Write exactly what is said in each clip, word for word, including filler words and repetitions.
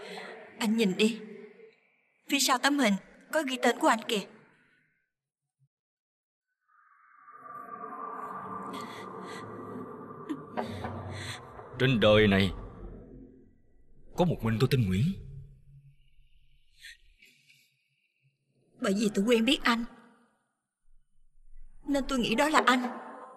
Anh nhìn đi, phía sau tấm hình có ghi tên của anh kìa. Trên đời này có một mình tôi tên Nguyễn. Bởi vì tôi quen biết anh nên tôi nghĩ đó là anh.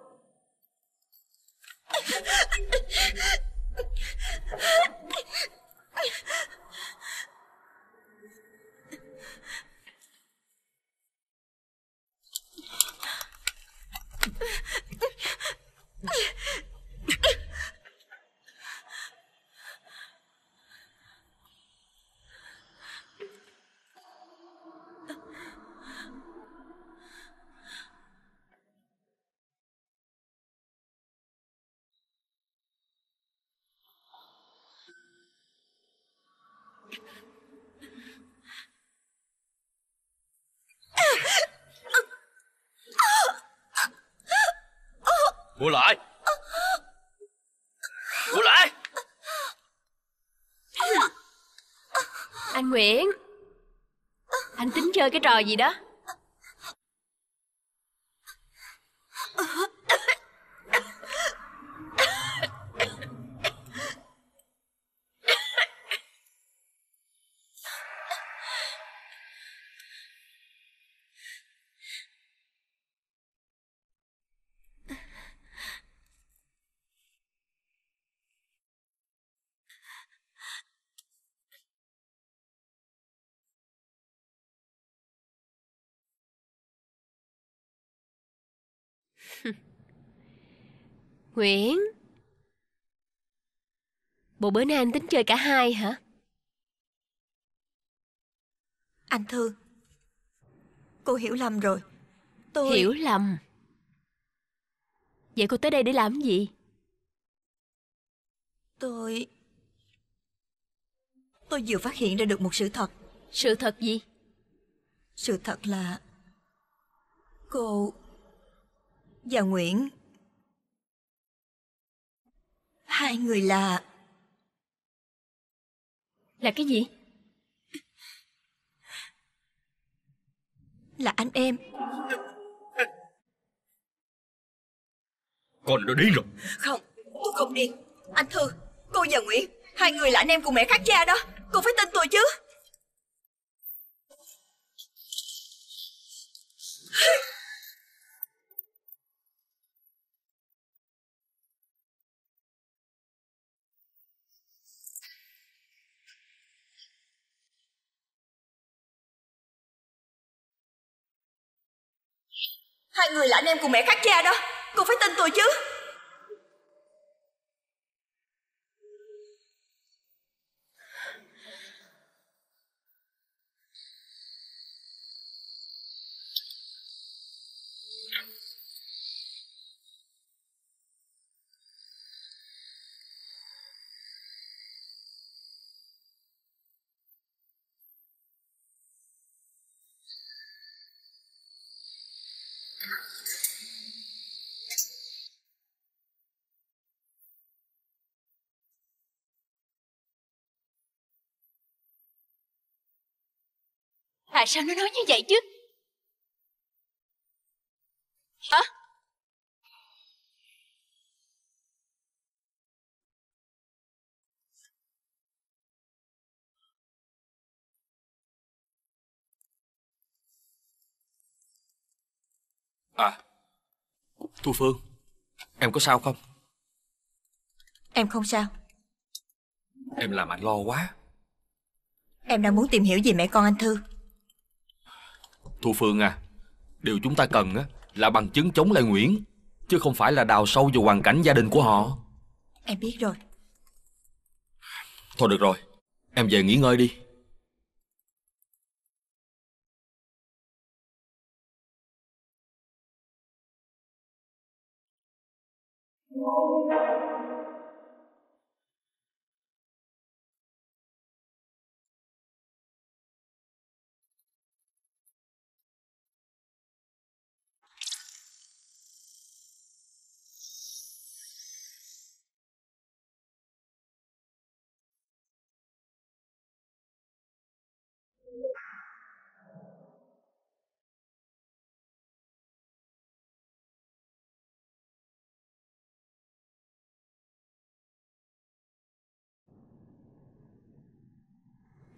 Mua lại! Mua lại! Anh Nguyễn, anh tính chơi cái trò gì đó? Nguyễn, bộ bữa nay anh tính chơi cả hai hả? Anh Thư, cô hiểu lầm rồi. Tôi... Hiểu lầm? Vậy cô tới đây để làm gì? Tôi... Tôi vừa phát hiện ra được một sự thật. Sự thật gì? Sự thật là cô và Nguyễn, hai người là... Là cái gì? Là anh em. Con đã điên rồi. Không, tôi không điên. Anh Thư, cô và Nguyễn, hai người là anh em cùng mẹ khác cha đó. Cô phải tin tôi chứ. Hai người là anh em cùng mẹ khác cha đó. Cô phải tin tôi chứ. Tại sao nó nói như vậy chứ? Hả? À, Thu Phương, em có sao không? Em không sao. Em làm anh lo quá. Em đang muốn tìm hiểu về mẹ con anh Thư. Thu Phương à, điều chúng ta cần á là bằng chứng chống lại Nguyễn, chứ không phải là đào sâu vào hoàn cảnh gia đình của họ. Em biết rồi. Thôi được rồi, em về nghỉ ngơi đi.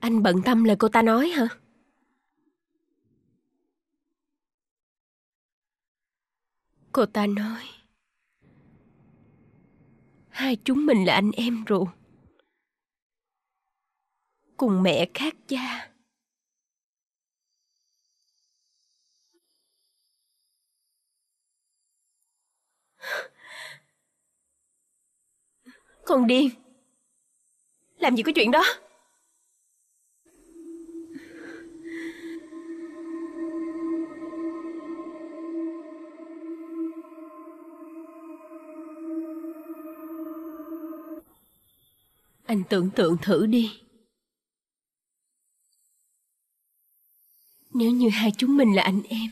Anh bận tâm lời cô ta nói hả? Cô ta nói hai chúng mình là anh em ruột, cùng mẹ khác cha. Con điên. Làm gì có chuyện đó. Anh tưởng tượng thử đi. Nếu như hai chúng mình là anh em,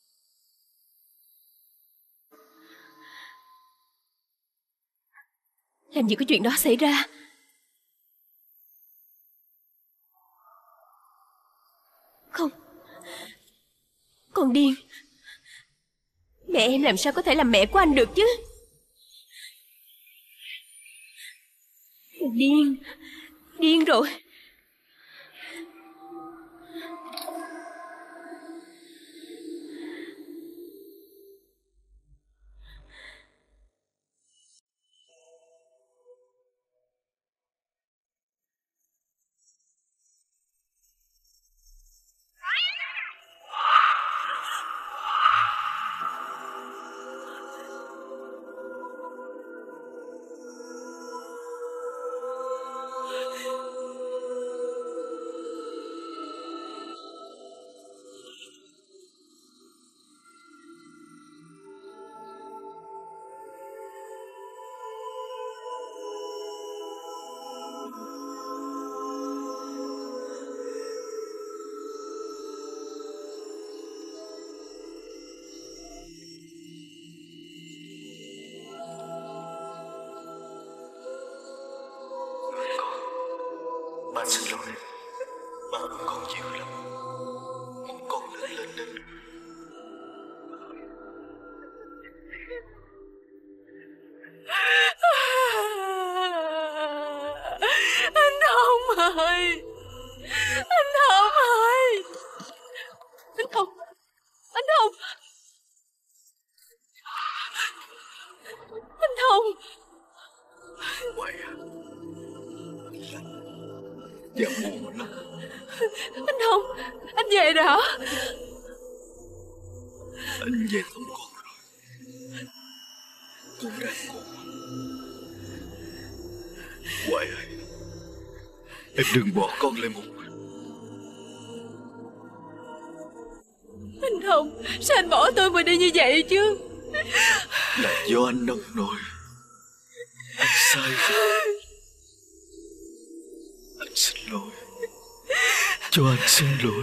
làm gì có chuyện đó xảy ra. Không, con điên. Mẹ em làm sao có thể làm mẹ của anh được chứ. Điên, điên rồi. Ba xin lỗi. Ba thương con nhiều lắm. Mong con lớn lên nên. Anh Thông ơi. Anh Thông ơi. Anh Thông. Anh Thông. Anh Thông. Quay à. Dạ buồn lắm. Anh Thông, anh về rồi hả? Anh về thăm con rồi. Con gái con. Quay ơi, em đừng bỏ con lại một mình. Anh Thông, sao anh bỏ tôi mà đi như vậy chứ? Là do anh nông nổi. Anh sai rồi. Anh xin lỗi. Cho anh xin lỗi.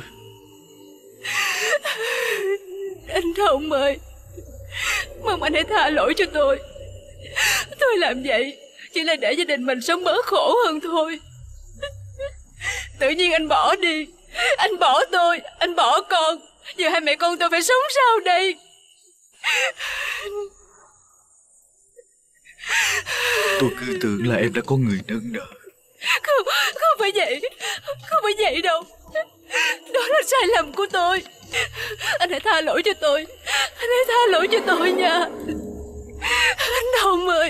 Anh Thông ơi, mong anh hãy tha lỗi cho tôi. Tôi làm vậy chỉ là để gia đình mình sống bớt khổ hơn thôi. Tự nhiên anh bỏ đi. Anh bỏ tôi, anh bỏ con. Giờ hai mẹ con tôi phải sống sao đây? Tôi cứ tưởng là em đã có người nâng đỡ. Không, không phải vậy. Không phải vậy đâu. Đó là sai lầm của tôi. Anh hãy tha lỗi cho tôi. Anh hãy tha lỗi cho tôi nha. Anh Thông ơi.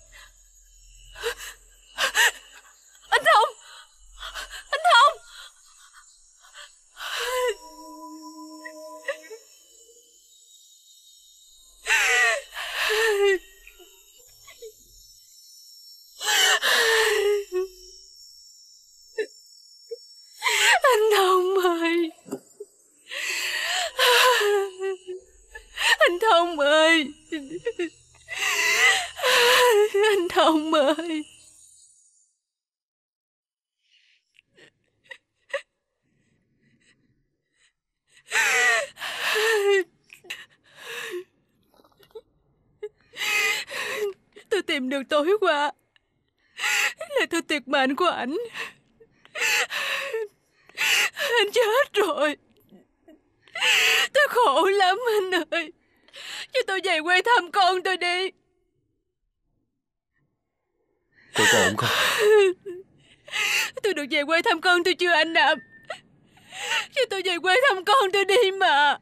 Anh Thông. Anh Thông. Anh Thông ơi. Anh Thông ơi. Anh Thông ơi. Tôi tìm được tối qua là thư tuyệt mệnh của ảnh. Anh chết rồi. Tôi khổ lắm anh ơi. Cho tôi về quê thăm con tôi đi. Cô có ổn không? tôi được về quê thăm con tôi chưa anh Nam? Cho tôi về quê thăm con tôi đi mà.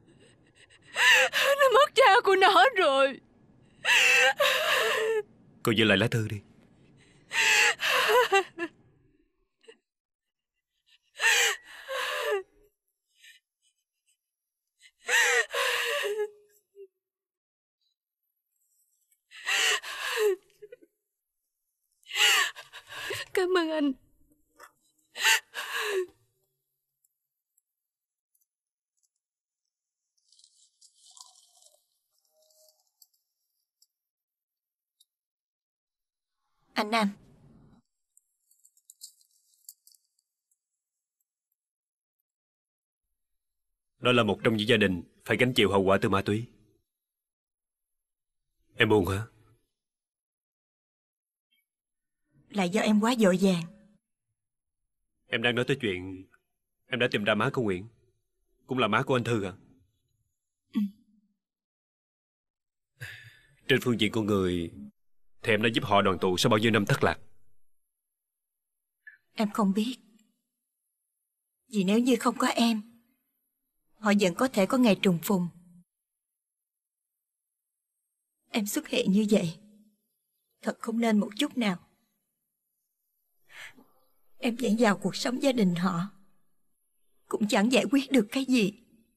Nó mất cha của nó rồi. Cô giữ lại lá thư đi. Cảm ơn anh. Anh Nam, Đó là một trong những gia đình phải gánh chịu hậu quả từ ma túy. Em buồn hả? là do em quá vội vàng. Em đang nói tới chuyện em đã tìm ra má của Nguyễn, cũng là má của anh Thư à? Ừ. Trên phương diện con người thì em đã giúp họ đoàn tụ sau bao nhiêu năm thất lạc. Em không biết. Vì nếu như không có em, họ vẫn có thể có ngày trùng phùng. Em xuất hiện như vậy thật không nên một chút nào. Em dẫn vào cuộc sống gia đình họ cũng chẳng giải quyết được cái gì.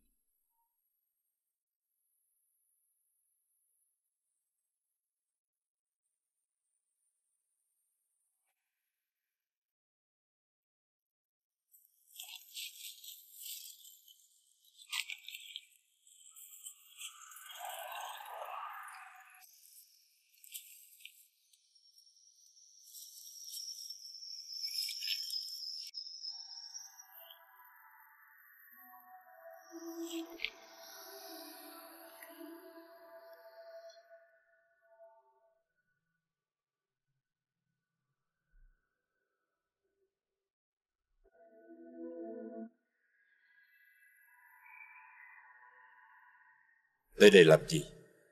Tới đây làm gì?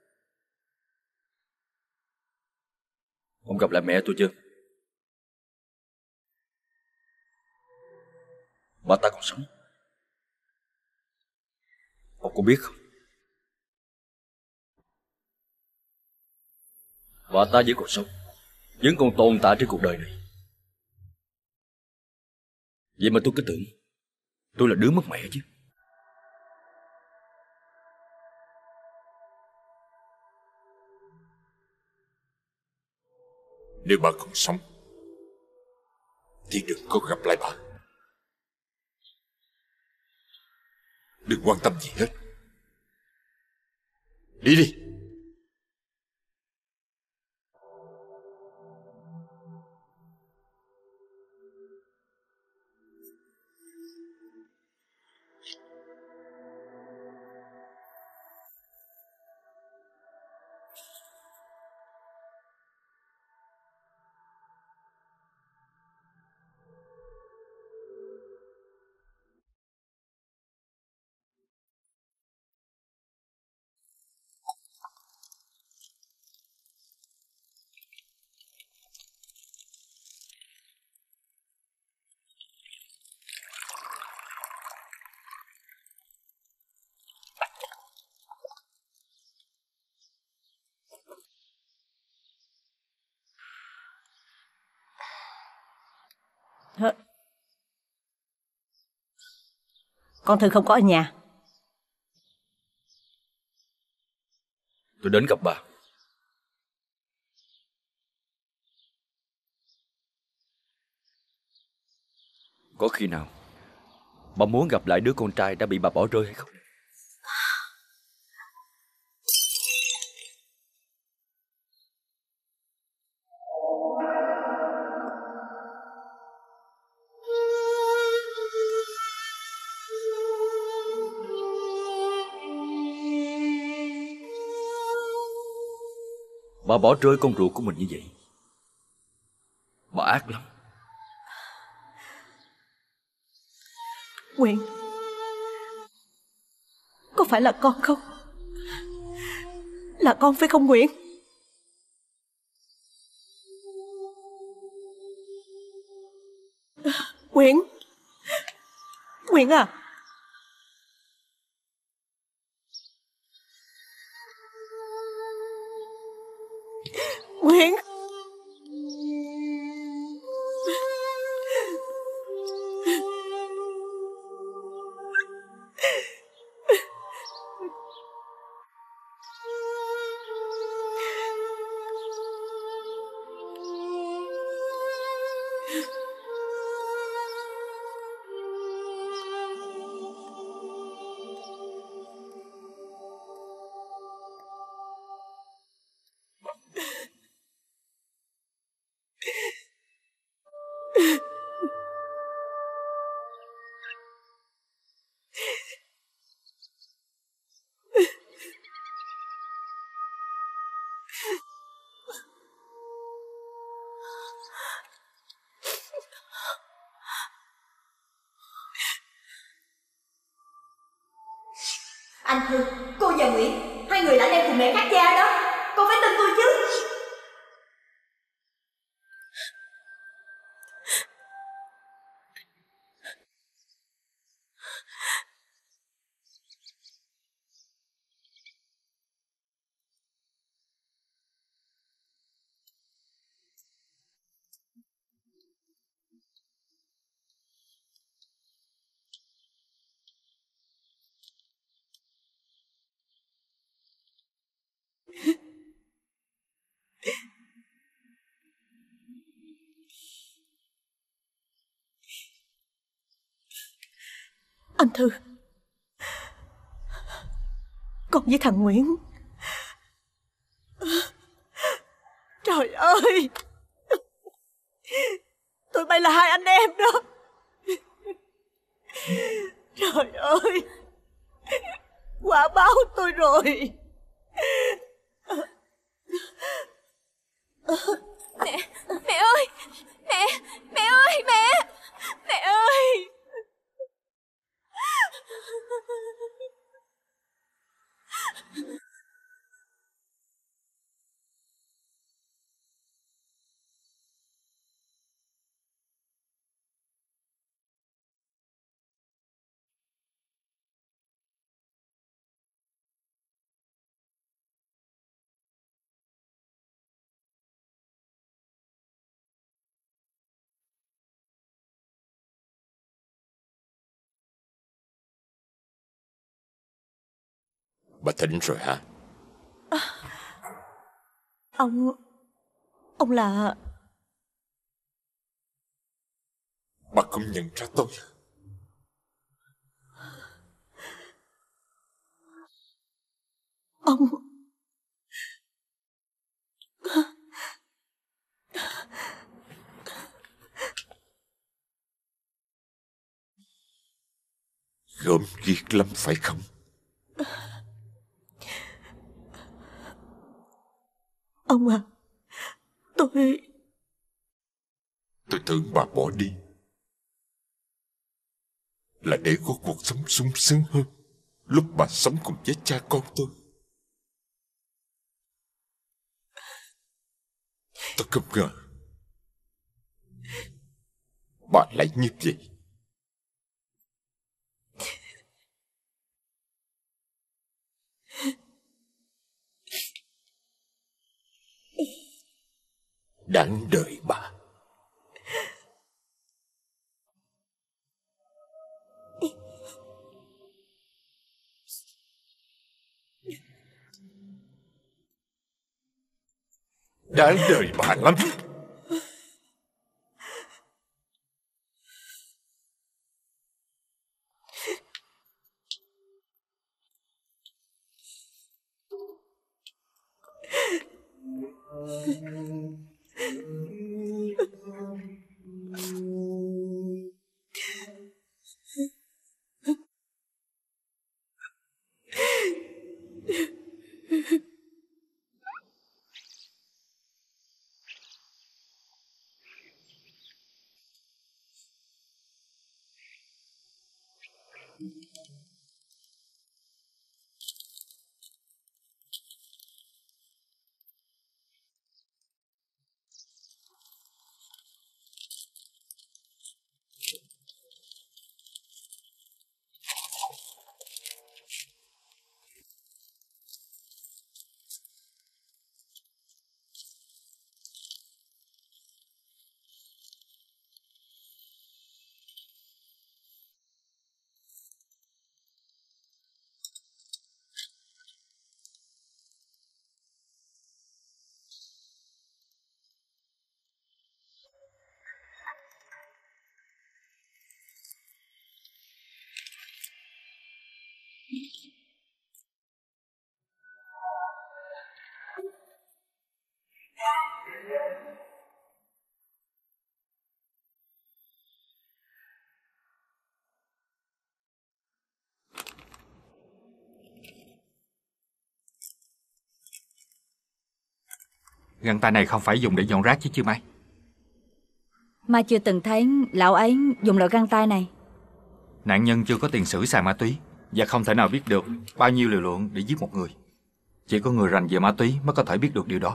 Ông gặp lại mẹ tôi chưa? Bà ta còn sống. Ông có biết không? Bà ta vẫn còn sống, vẫn còn tồn tại trên cuộc đời này. Vậy mà tôi cứ tưởng tôi là đứa mất mẹ chứ. Nếu bà còn sống thì đừng có gặp lại bà. Đừng quan tâm gì hết. Đi đi. Thôi. Con Thư không có ở nhà. Tôi đến gặp bà. Có khi nào bà muốn gặp lại đứa con trai đã bị bà bỏ rơi hay không? Bà bỏ rơi con ruột của mình như vậy, bà ác lắm. Nguyễn, có phải là con không? Là con phải không Nguyễn? Nguyễn. Nguyễn à. Nguyễn. Anh Thư, cô và Nguyễn, hai người là anh em cùng mẹ khác cha đó. Cô phải tin tôi chứ. Anh Thư, con với thằng Nguyễn. Trời ơi, tụi bay là hai anh em đó. Trời ơi, quả báo tôi rồi. Mẹ, mẹ ơi, mẹ, mẹ ơi, mẹ, mẹ ơi. Bà tỉnh rồi hả? À, ông... Ông là... Bà không nhận ra tôi. Ông... Gớm ghiếc lắm phải không? Ông à, tôi... Tôi tưởng bà bỏ đi là để có cuộc sống sung sướng hơn lúc bà sống cùng với cha con tôi. Tôi không ngờ bà lại như vậy. Đáng đời bà. Đáng đời bà lắm. Găng tay này không phải dùng để dọn rác chứ chứ Mai? Mai chưa từng thấy lão ấy dùng loại găng tay này. Nạn nhân chưa có tiền sử xài ma túy và không thể nào biết được bao nhiêu liều lượng để giết một người. Chỉ có người rành về ma túy mới có thể biết được điều đó.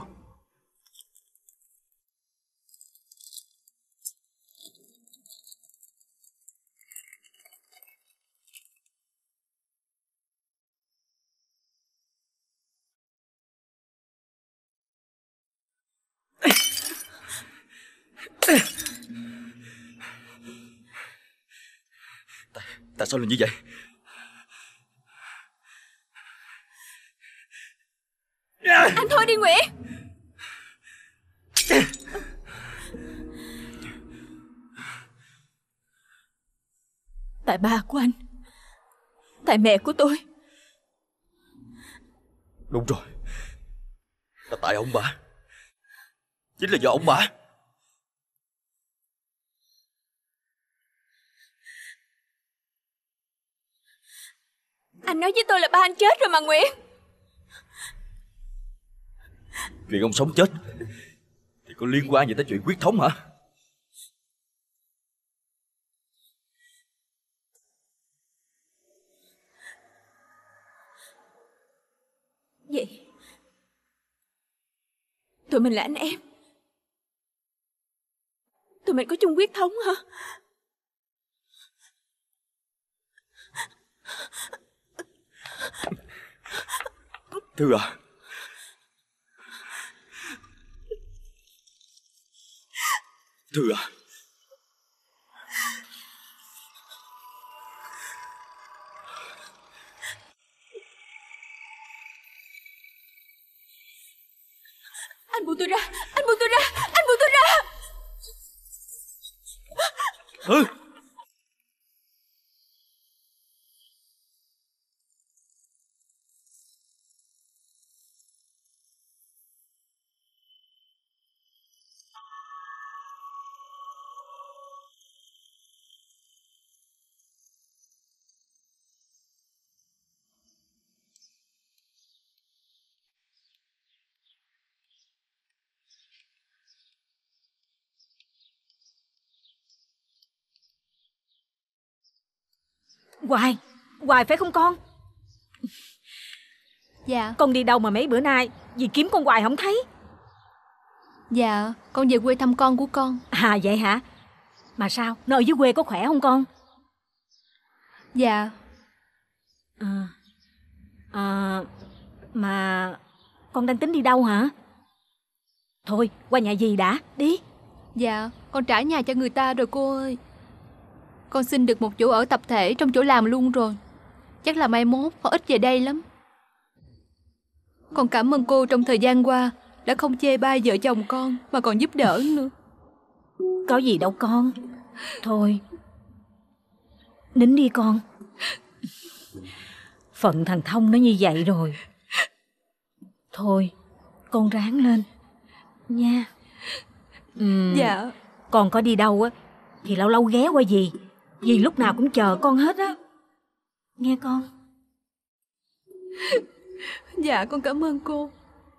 Tại, tại sao lại như vậy? Anh thôi đi Nguyễn. Tại ba của anh, tại mẹ của tôi. Đúng rồi, là tại ông bà. Chính là do ông bà. Anh nói với tôi là ba anh chết rồi mà Nguyễn. Chuyện ông sống chết thì có liên quan gì tới chuyện quyết thống hả? Vậy tụi mình là anh em, tụi mình có chung huyết thống hả? Thư à, Thư à, Anh buông tôi ra, anh buông tôi ra, anh buông tôi ra. Thư. Hoài, Hoài phải không con? Dạ. Con đi đâu mà mấy bữa nay dì kiếm con Hoài không thấy? Dạ, con về quê thăm con của con. À vậy hả? Mà sao, nơi dưới quê có khỏe không con? Dạ. À, à, mà con đang tính đi đâu hả? Thôi, qua nhà dì đã, đi. Dạ, con trả nhà cho người ta rồi cô ơi. Con xin được một chỗ ở tập thể trong chỗ làm luôn rồi. Chắc là mai mốt con ít về đây lắm. Con cảm ơn cô trong thời gian qua đã không chê bai vợ chồng con mà còn giúp đỡ nữa. Có gì đâu con. Thôi, nín đi con. Phận thằng Thông nó như vậy rồi. Thôi, con ráng lên nha. Uhm, Dạ. Con có đi đâu á thì lâu lâu ghé qua dì. Dì lúc nào cũng chờ con hết á. Nghe con. Dạ con cảm ơn cô.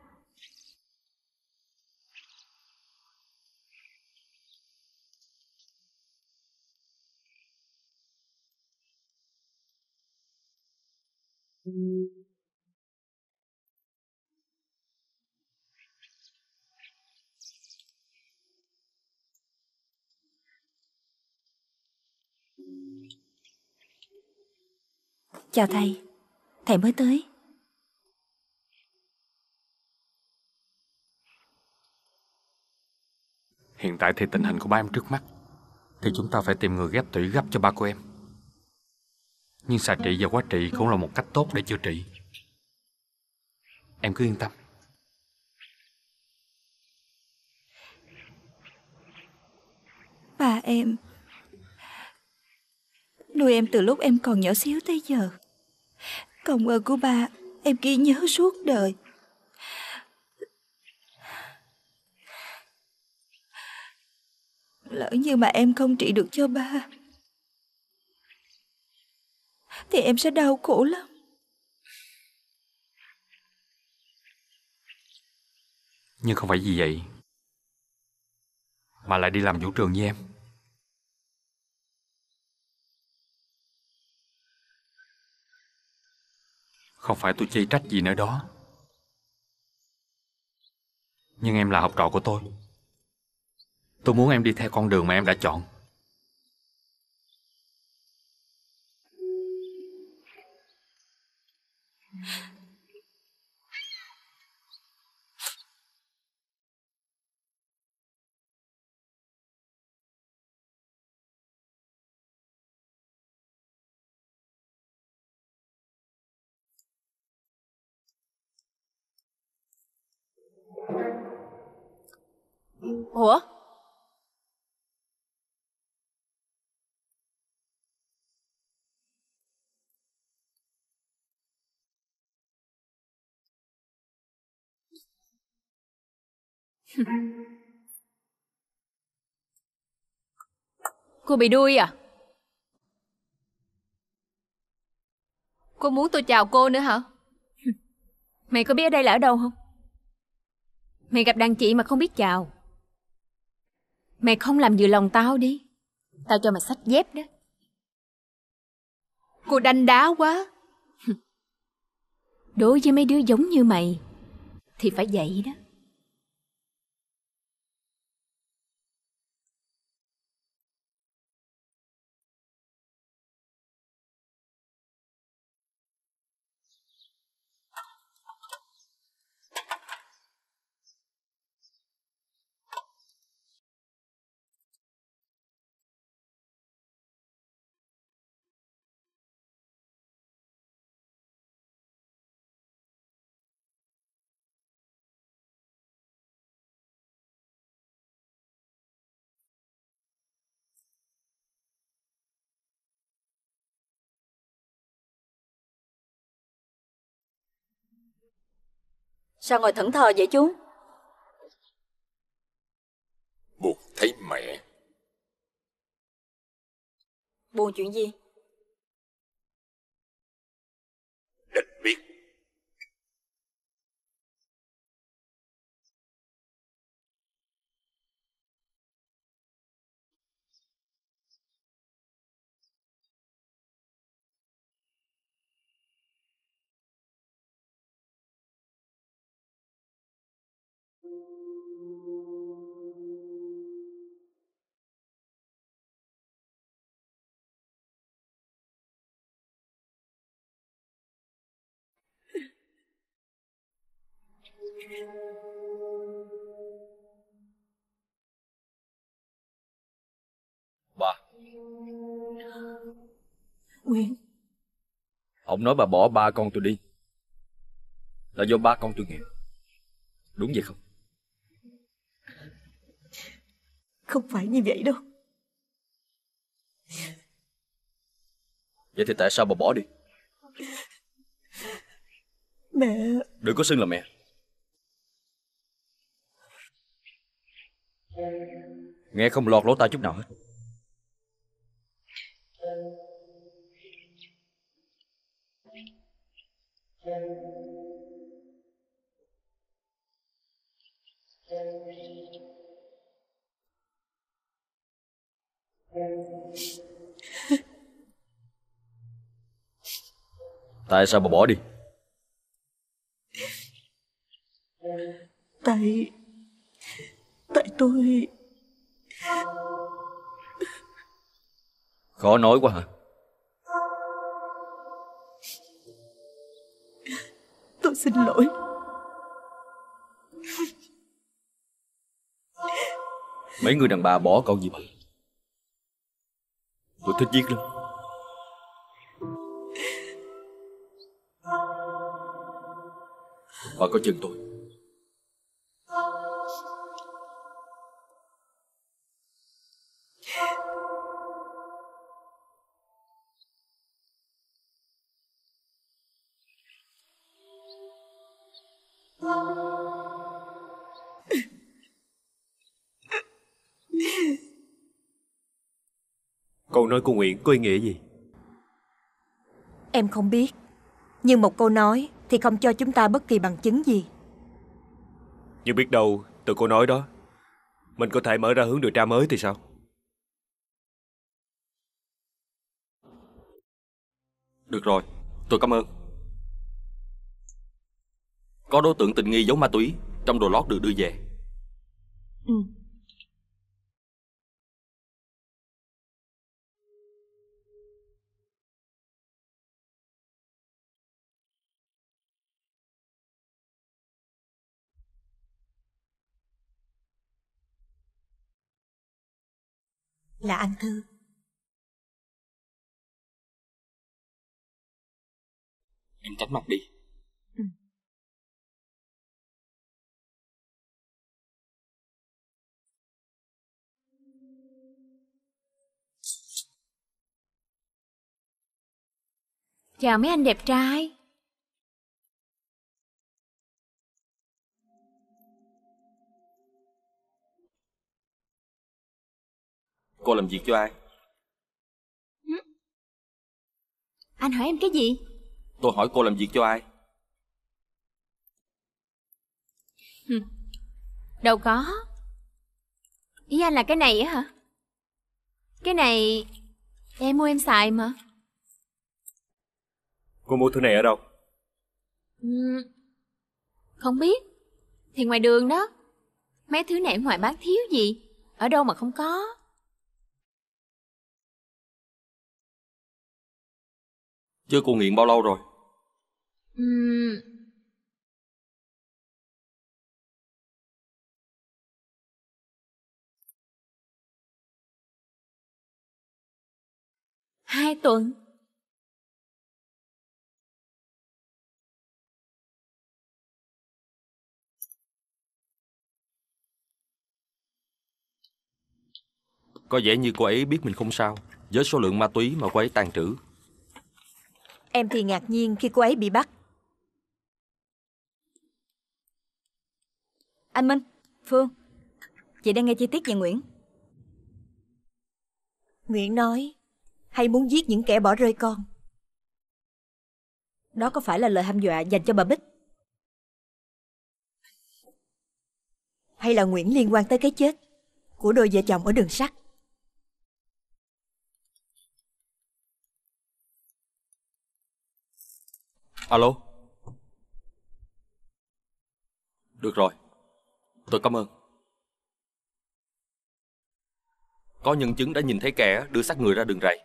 Chào thầy. Thầy mới tới. Hiện tại thì tình hình của ba em trước mắt thì chúng ta phải tìm người ghép tủy gấp cho ba của em. Nhưng xạ trị và hóa trị cũng là một cách tốt để chữa trị. Em cứ yên tâm. Ba em nuôi em từ lúc em còn nhỏ xíu tới giờ. Công ơn của ba em ghi nhớ suốt đời. Lỡ như mà em không trị được cho ba thì em sẽ đau khổ lắm. Nhưng không phải vì vậy mà lại đi làm vũ trường với em. Không phải tôi chê trách gì nữa đó. Nhưng em là học trò của tôi. Tôi muốn em đi theo con đường mà em đã chọn. Ủa? Cô bị đuôi à? Cô muốn tôi chào cô nữa hả? Mày có biết ở đây là ở đâu không? Mày gặp đàn chị mà không biết chào. Mày không làm vừa lòng tao đi, tao cho mày xách dép đó. Cô đanh đá quá. Đối với mấy đứa giống như mày thì phải vậy đó. Sao ngồi thẫn thờ vậy chú? Buồn thấy mẹ. Buồn chuyện gì? Định biết. Bà. Nguyễn. Ông nói bà bỏ ba con tôi đi là do ba con tôi nghèo, đúng vậy không? Không phải như vậy đâu. Vậy thì tại sao bà bỏ đi? Mẹ... Đừng có xưng là mẹ. Nghe không lọt lỗ tai chút nào hết. Tại sao bà bỏ đi? Tại... Tại tôi... Khó nói quá hả? Tôi xin lỗi. Mấy người đàn bà bỏ câu gì bà? Tôi thích viết lắm. Bà có chừng tôi. Câu nói của Nguyễn có ý nghĩa gì? Em không biết. Nhưng một câu nói thì không cho chúng ta bất kỳ bằng chứng gì. Nhưng biết đâu từ câu nói đó mình có thể mở ra hướng điều tra mới thì sao? Được rồi, tôi cảm ơn. Có đối tượng tình nghi giấu ma túy trong đồ lót được đưa về. Ừ. Là anh Thư. Em tránh mặt đi. Ừ. Chào mấy anh đẹp trai. Cô làm việc cho ai? Hử? Anh hỏi em cái gì? Tôi hỏi cô làm việc cho ai? Hừ. Đâu có. Ý anh là cái này á hả? Cái này em mua em xài mà. Cô mua thứ này ở đâu? Uhm, không biết. Thì ngoài đường đó. Mấy thứ này ở ngoài bán thiếu gì. Ở đâu mà không có. Chưa cô nghiện bao lâu rồi? Uhm, Hai tuần. Có vẻ như cô ấy biết mình không sao với số lượng ma túy mà cô ấy tàng trữ. Em thì ngạc nhiên khi cô ấy bị bắt. Anh Minh, Phương, chị đang nghe chi tiết về Nguyễn. Nguyễn nói hay muốn giết những kẻ bỏ rơi con. Đó có phải là lời hăm dọa dành cho bà Bích? Hay là Nguyễn liên quan tới cái chết của đôi vợ chồng ở đường sắt? Alo. Được rồi, tôi cảm ơn. Có nhân chứng đã nhìn thấy kẻ đưa xác người ra đường ray.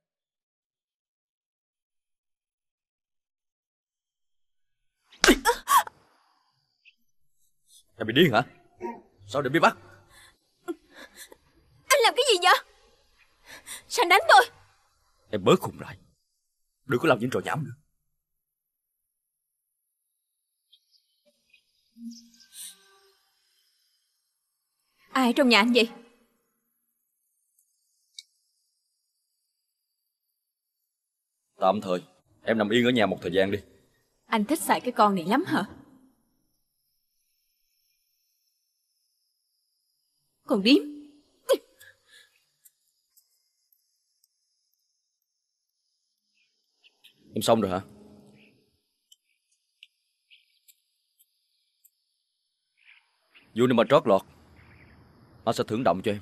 Em bị điên hả? Sao để bị bắt? Anh làm cái gì vậy? Sao anh đánh tôi? Em bớt khùng lại. Đừng có làm những trò nhảm nữa. Ai ở trong nhà anh vậy? Tạm thời em nằm yên ở nhà một thời gian đi. Anh thích xài cái con này lắm hả? Còn điếm. Em xong rồi hả? Vui nên mà trót lọt, anh sẽ thưởng động cho em.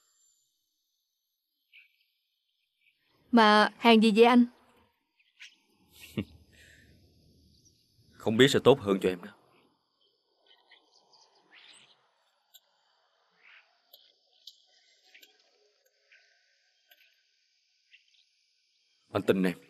Mà hàng gì vậy anh? Không biết sẽ tốt hơn cho em đó. Anh tin em.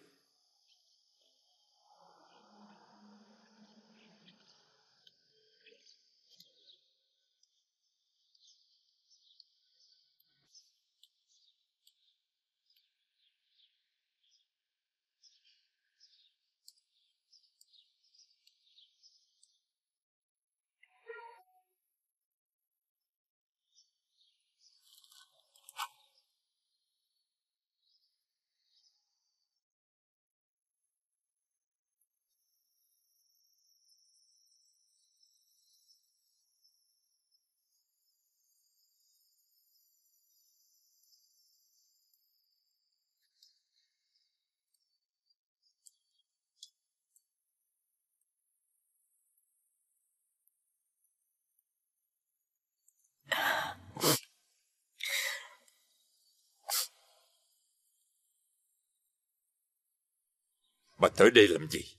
Bà tới đây làm gì?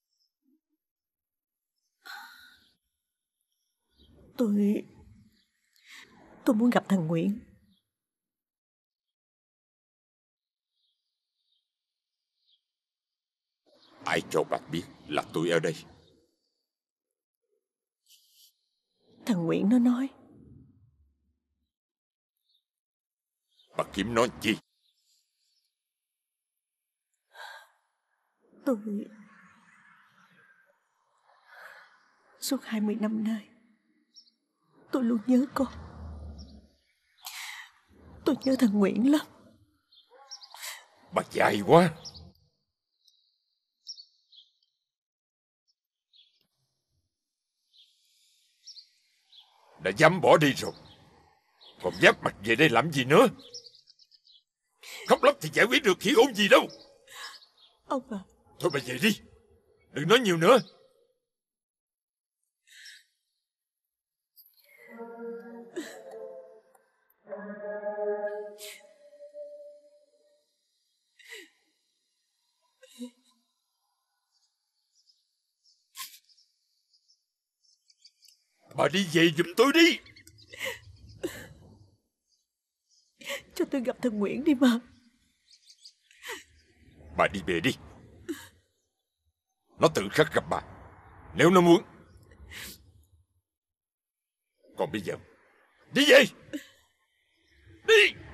Tôi... Tôi muốn gặp thằng Nguyễn. Ai cho bà biết là tôi ở đây? Thằng Nguyễn nó nói. Bà kiếm nó chi? Tôi... Suốt hai mươi năm nay tôi luôn nhớ con. Tôi nhớ thằng Nguyễn lắm. Bà dại quá. Đã dám bỏ đi rồi, còn dám mặt về đây làm gì nữa? Khóc lóc thì giải quyết được khỉ ổn gì đâu. Ông à. Thôi bà về đi, đừng nói nhiều nữa. Bà đi về giùm tôi đi. Cho tôi gặp thằng Nguyễn đi mà. Bà đi về đi. Nó tự khắc gặp bà, nếu nó muốn. Còn bây giờ, đi về. Đi.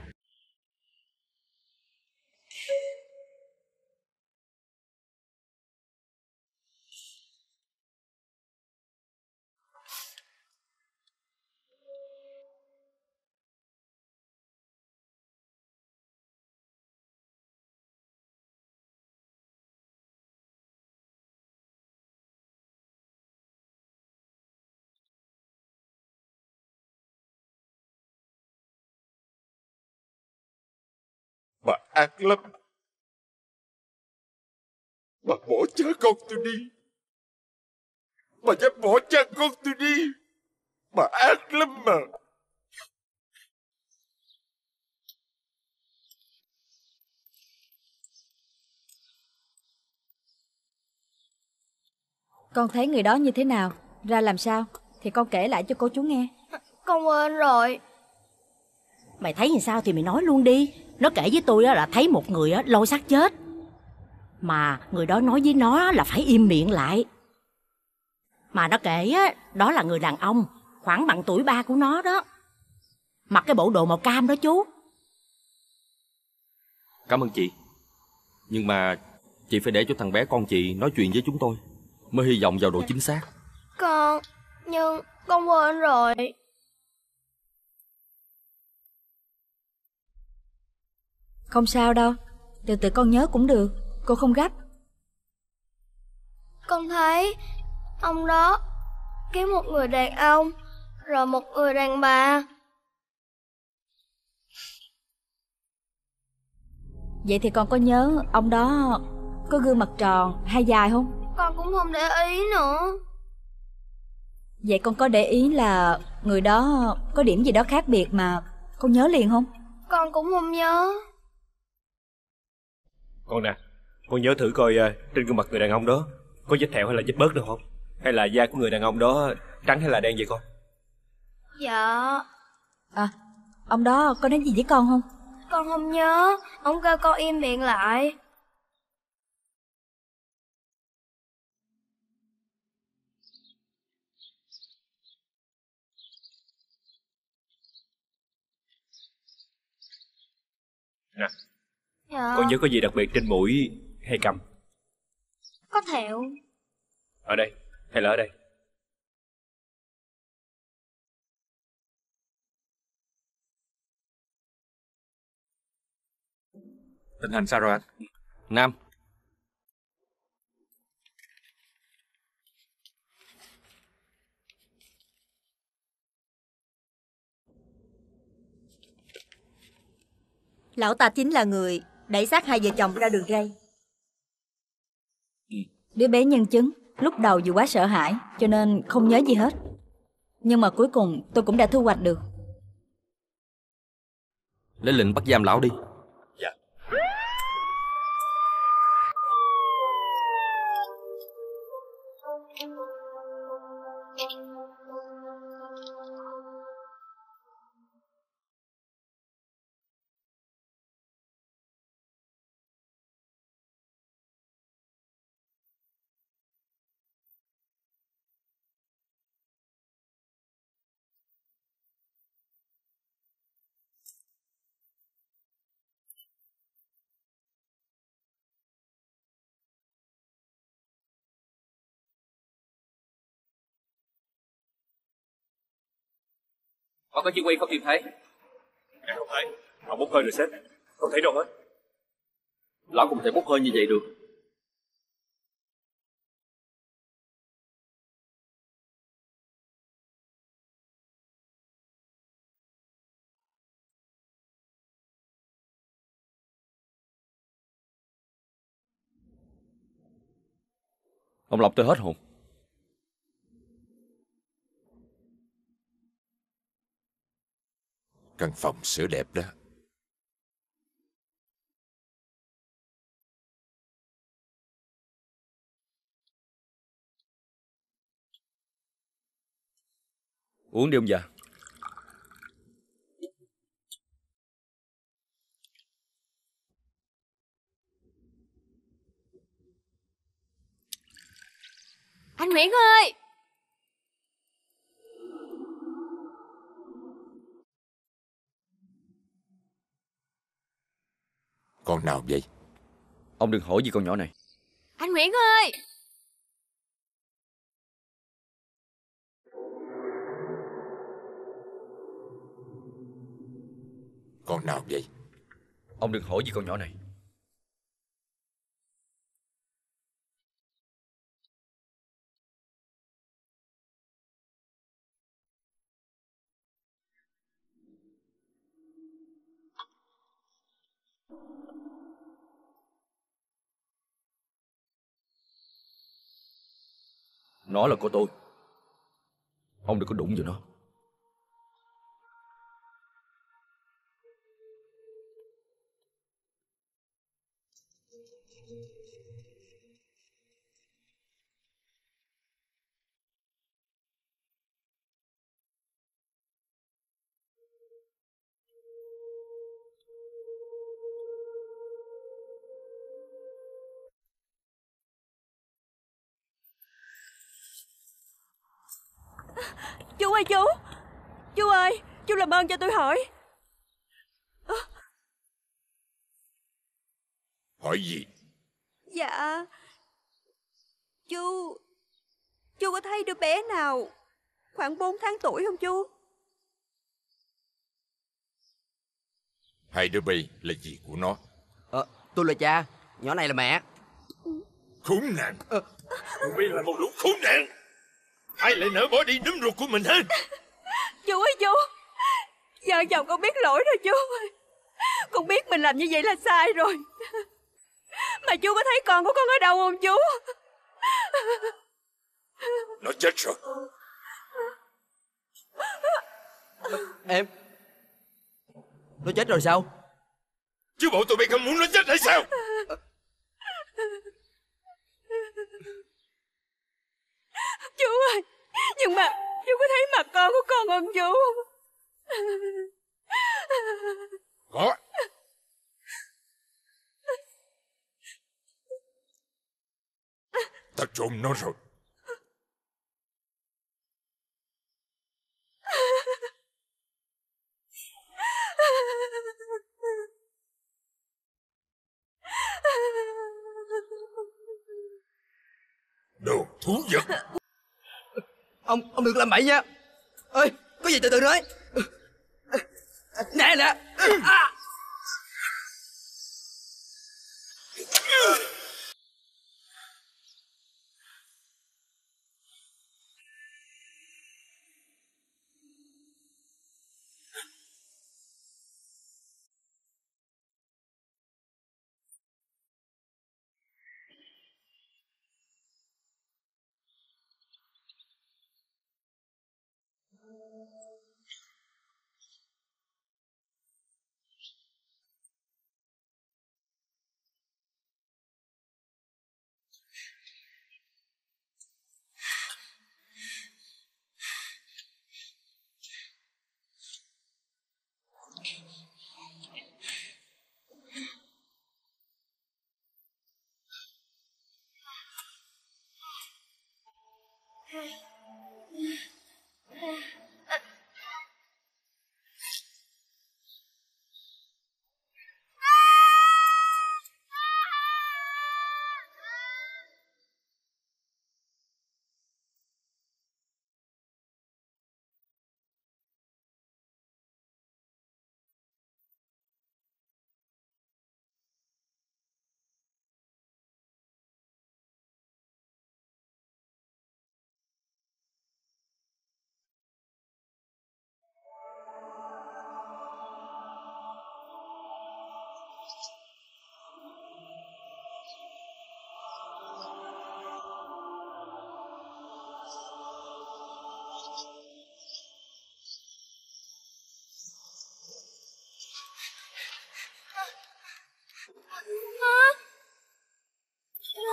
Bà ác lắm. Bà bỏ cha con tôi đi. Bà dám bỏ cha con tôi đi. Bà ác lắm mà. Con thấy người đó như thế nào, ra làm sao thì con kể lại cho cô chú nghe. Con quên rồi. Mày thấy như sao thì mày nói luôn đi. Nó kể với tôi là thấy một người lôi xác chết, mà người đó nói với nó là phải im miệng lại. Mà nó kể đó là người đàn ông khoảng bằng tuổi ba của nó đó, mặc cái bộ đồ màu cam đó chú. Cảm ơn chị. Nhưng mà chị phải để cho thằng bé con chị nói chuyện với chúng tôi mới hy vọng vào độ chính xác. Con... nhưng con quên rồi. Không sao đâu, từ từ con nhớ cũng được, cô không gấp. Con thấy ông đó kiếm một người đàn ông rồi một người đàn bà. Vậy thì con có nhớ ông đó có gương mặt tròn hay dài không? Con cũng không để ý nữa. Vậy con có để ý là người đó có điểm gì đó khác biệt mà con nhớ liền không? Con cũng không nhớ. Con nè, con nhớ thử coi uh, trên gương mặt người đàn ông đó có vết thẹo hay là vết bớt đâu không? Hay là da của người đàn ông đó trắng hay là đen vậy con? Dạ. À, ông đó có nói gì với con không? Con không nhớ. Ông kêu con im miệng lại. Nè, Dạ. con nhớ có gì đặc biệt trên mũi hay cằm? Có thẹo. Ở đây, hay là ở đây? Tình hình sao rồi anh? Nam. Lão ta chính là người đẩy xác hai vợ chồng ra đường ray. Đứa bé nhân chứng lúc đầu dù quá sợ hãi cho nên không nhớ gì hết. Nhưng mà cuối cùng tôi cũng đã thu hoạch được. Lấy lệnh bắt giam lão đi. Dạ. Báo cáo chỉ huy không tìm thấy. Dạ không thấy. Họ bốc hơi rồi sếp. Không thấy đâu hết. Lão không thể bốc hơi như vậy được. Ông lọc tôi hết hồn. Căn phòng sửa đẹp đó. Uống đi ông già. Anh Nguyễn ơi! Con nào vậy? Ông đừng hỏi gì con nhỏ này. Anh Nguyễn ơi! Con nào vậy? Ông đừng hỏi gì con nhỏ này. Nó là của tôi. Ông đừng có đụng vào nó. Chú ơi chú! Chú ơi! Chú làm ơn cho tôi hỏi. À. Hỏi gì? Dạ... Chú... Chú có thấy đứa bé nào khoảng bốn tháng tuổi không chú? Hai đứa bay là gì của nó? Ờ, tôi là cha, nhỏ này là mẹ. Khốn nạn! Ờ. Tụi bay là một lũ khốn nạn! Ai lại nỡ bỏ đi đứa ruột của mình hả? Chú ơi chú! Vợ chồng con biết lỗi rồi chú ơi. Con biết mình làm như vậy là sai rồi. Mà chú có thấy con của con ở đâu không chú? Nó chết rồi. Em Nó chết rồi sao? Chứ bộ tụi bay không muốn nó chết hay sao? Chú ơi! Nhưng mà chú có thấy mặt con của con không chú? Có. Ta trộm nó rồi. Đồ thú vật! Ông, ông đừng làm bậy nha. Ơi, có gì từ từ nói. Nè nè. À.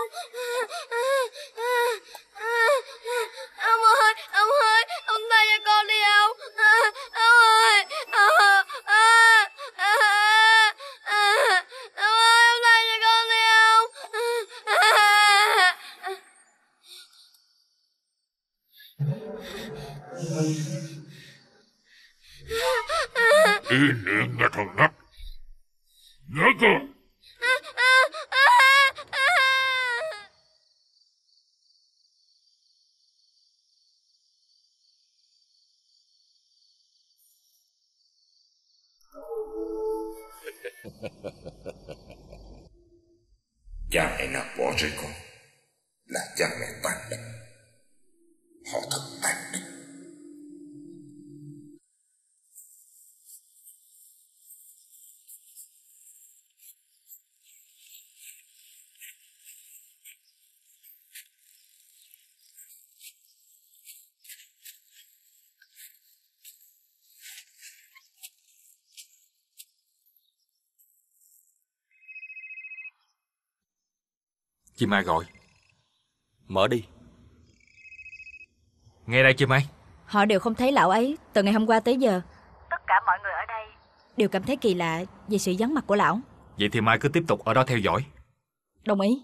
Ông ơi, ông ơi, ông tha cho con đi ông. Ông ơi, ông ơi, ông ơi, ông tha cho con đi ông. Im miệng nha thằng nhóc. Nhớ chưa? Cha mẹ nào bỏ rơi con là cha mẹ tàn độc. Họ thật tàn độc. Chị Mai gọi. Mở đi. Nghe đây chị Mai. Họ đều không thấy lão ấy từ ngày hôm qua tới giờ. Tất cả mọi người ở đây Đều cảm thấy kỳ lạ về sự vắng mặt của lão. Vậy thì Mai cứ tiếp tục ở đó theo dõi. Đồng ý.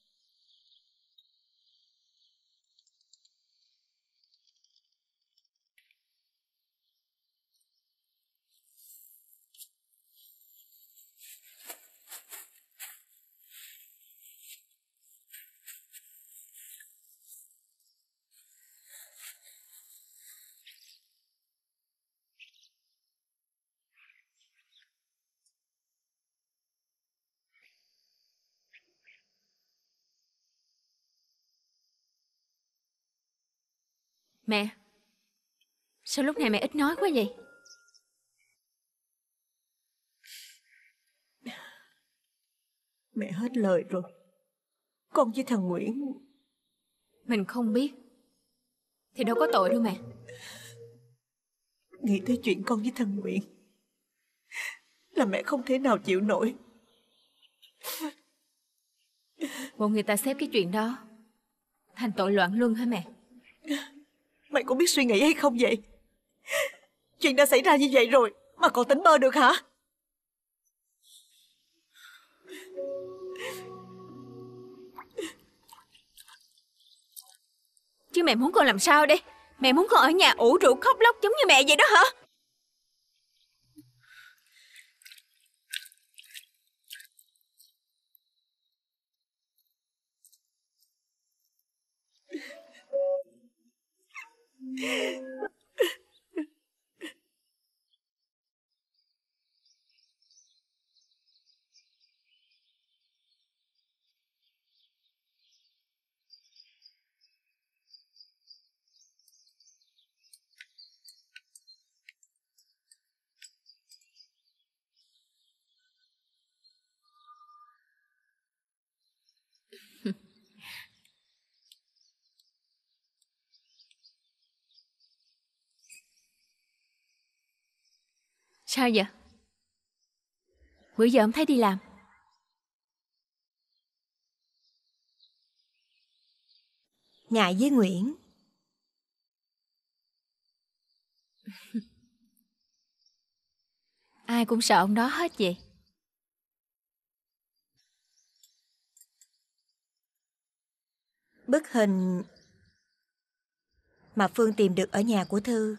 Mẹ, sao lúc này mẹ ít nói quá vậy? Mẹ hết lời rồi. Con với thằng Nguyễn. Mình không biết thì đâu có tội đâu mẹ. Nghĩ tới chuyện con với thằng Nguyễn là mẹ không thể nào chịu nổi. Bộ người ta xếp cái chuyện đó thành tội loạn luân hả mẹ? Mày có biết suy nghĩ hay không vậy? Chuyện đã xảy ra như vậy rồi mà còn tỉnh bơ được hả? Chứ mẹ muốn con làm sao đây? Mẹ muốn con ở nhà ủ rũ khóc lóc giống như mẹ vậy đó hả? Sao vậy? Bữa giờ không thấy đi làm. Ngại với Nguyễn. Ai cũng sợ ông đó hết vậy. Bức hình mà Phương tìm được ở nhà của Thư.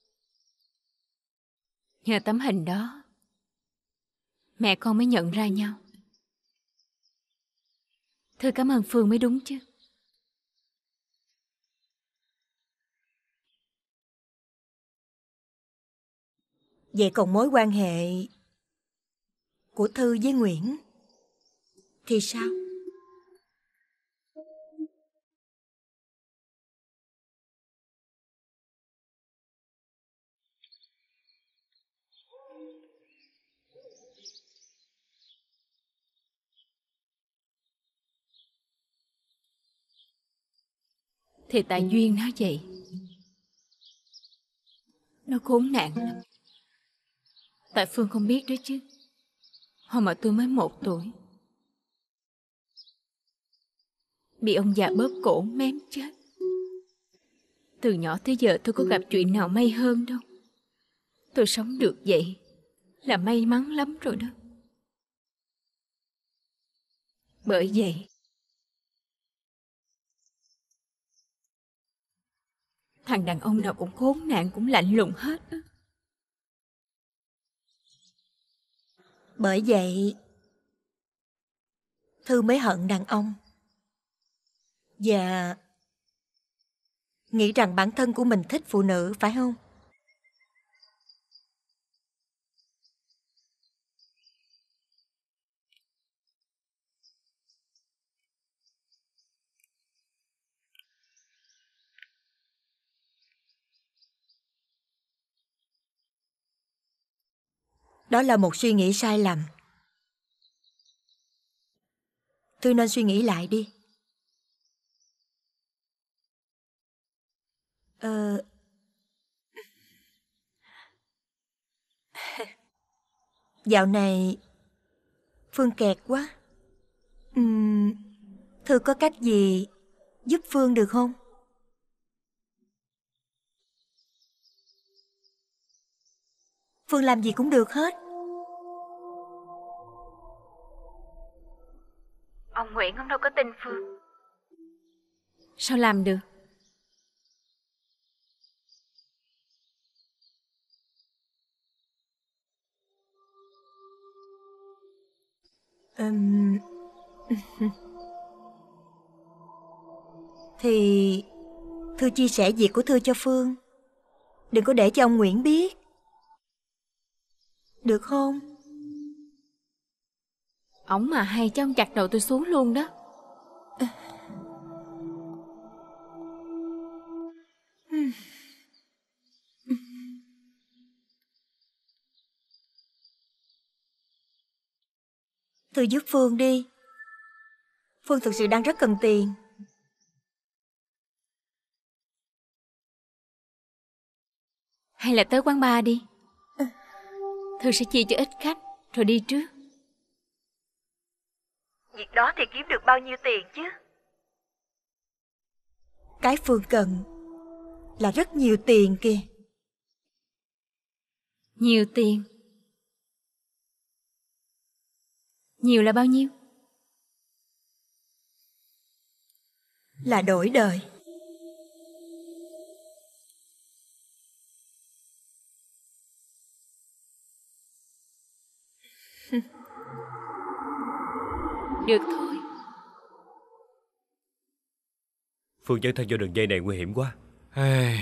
Nhờ tấm hình đó mẹ con mới nhận ra nhau. Thư cảm ơn Phương mới đúng chứ. Vậy còn mối quan hệ của Thư với Nguyễn thì sao? Thì tại duyên nó vậy. Nó khốn nạn lắm. Tại Phương không biết đó chứ. Hồi mà tôi mới một tuổi, bị ông già bóp cổ mém chết. Từ nhỏ tới giờ tôi có gặp chuyện nào may hơn đâu. Tôi sống được vậy là may mắn lắm rồi đó. Bởi vậy, thằng đàn ông nào cũng khốn nạn, cũng lạnh lùng hết á. Bởi vậy Thư mới hận đàn ông và nghĩ rằng bản thân của mình thích phụ nữ, phải không? Đó là một suy nghĩ sai lầm. Thư nên suy nghĩ lại đi. Ờ... Dạo này Phương kẹt quá. Uhm, Thư có cách gì giúp Phương được không? Phương làm gì cũng được hết. Ông Nguyễn ông đâu có tin Phương. Sao làm được? Um... Thì Thư chia sẻ việc của Thư cho Phương. Đừng có để cho ông Nguyễn biết. Được không? Ổng mà hay cho ông chặt đầu tôi xuống luôn đó. Thư giúp Phương đi. Phương thực sự đang rất cần tiền. Hay là tới quán bar đi. Thư sẽ chia cho ít khách rồi đi trước. Việc đó thì kiếm được bao nhiêu tiền chứ? Cái Phương cần là rất nhiều tiền kìa. Nhiều tiền? Nhiều là bao nhiêu? Là đổi đời. Được thôi. Phương dấn thân vô đường dây này nguy hiểm quá. Hey,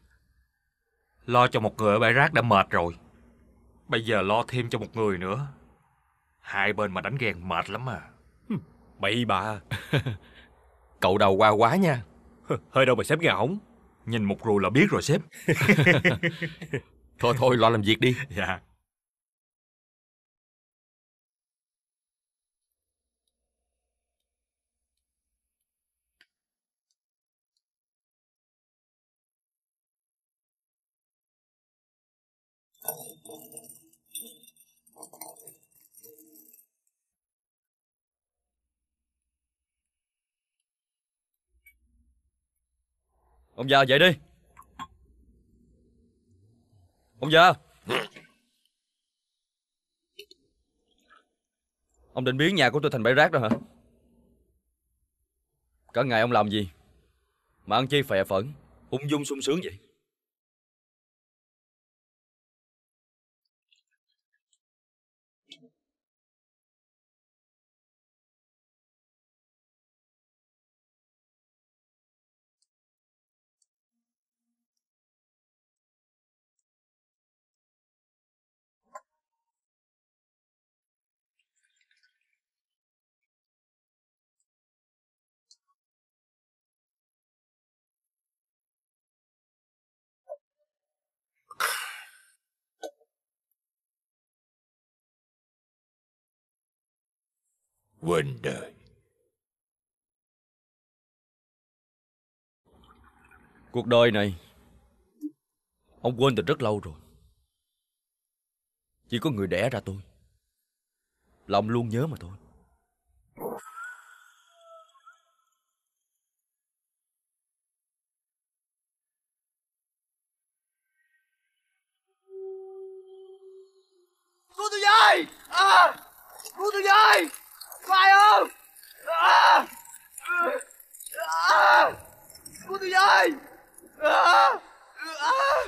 lo cho một người ở bãi rác đã mệt rồi, bây giờ lo thêm cho một người nữa. Hai bên mà đánh ghen mệt lắm à. Bậy bạ. Cậu đầu qua quá nha. Hơi đâu mà sếp nghe ổng. Nhìn một rùi là biết rồi sếp. Thôi thôi lo làm việc đi. Dạ. Ông già dậy đi. Ông già. Ông định biến nhà của tôi thành bãi rác đó hả? Cả ngày ông làm gì mà ăn chi phè phẫn, ung dung sung sướng vậy? Quên đời. Cuộc đời này ông quên từ rất lâu rồi. Chỉ có người đẻ ra tôi là ông luôn nhớ mà thôi. À, cứu tôi với. Có ai không? À, à, cứu tôi với. À, à.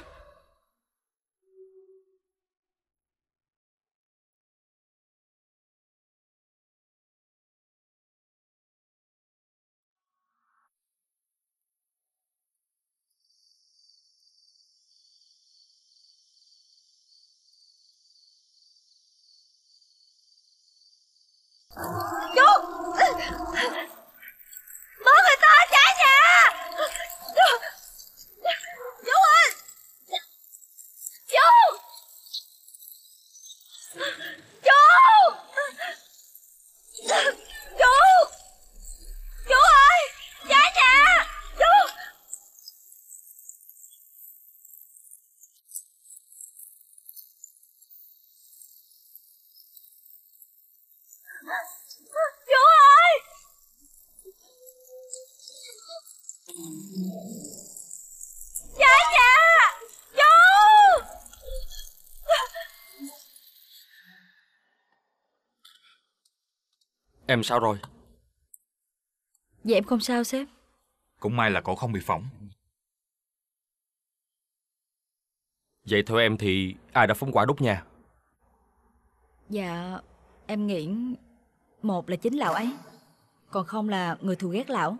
Chú! Mở người ta trả nhà! Chú! Chú ơi! Chú! Chú! Chú! Chú ơi! Trả nhà! Chú! Chú ơi! Trả nhà! Chú! Em sao rồi? Dạ em không sao sếp. Cũng may là cổ không bị phỏng. Vậy theo em thì ai đã phóng hỏa đốt nhà? Dạ em nghĩ một là chính lão ấy, còn không là người thù ghét lão.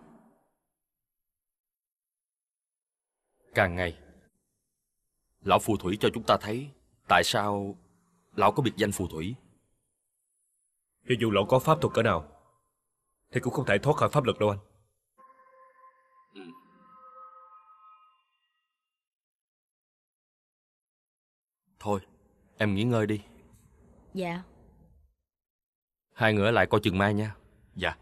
Càng ngày lão phù thủy cho chúng ta thấy tại sao lão có biệt danh phù thủy. Cho dù lão có pháp thuật cỡ nào thì cũng không thể thoát khỏi pháp lực đâu anh. Ừ. Thôi em nghỉ ngơi đi. Dạ. Hai người ở lại coi chừng mai nha. Dạ.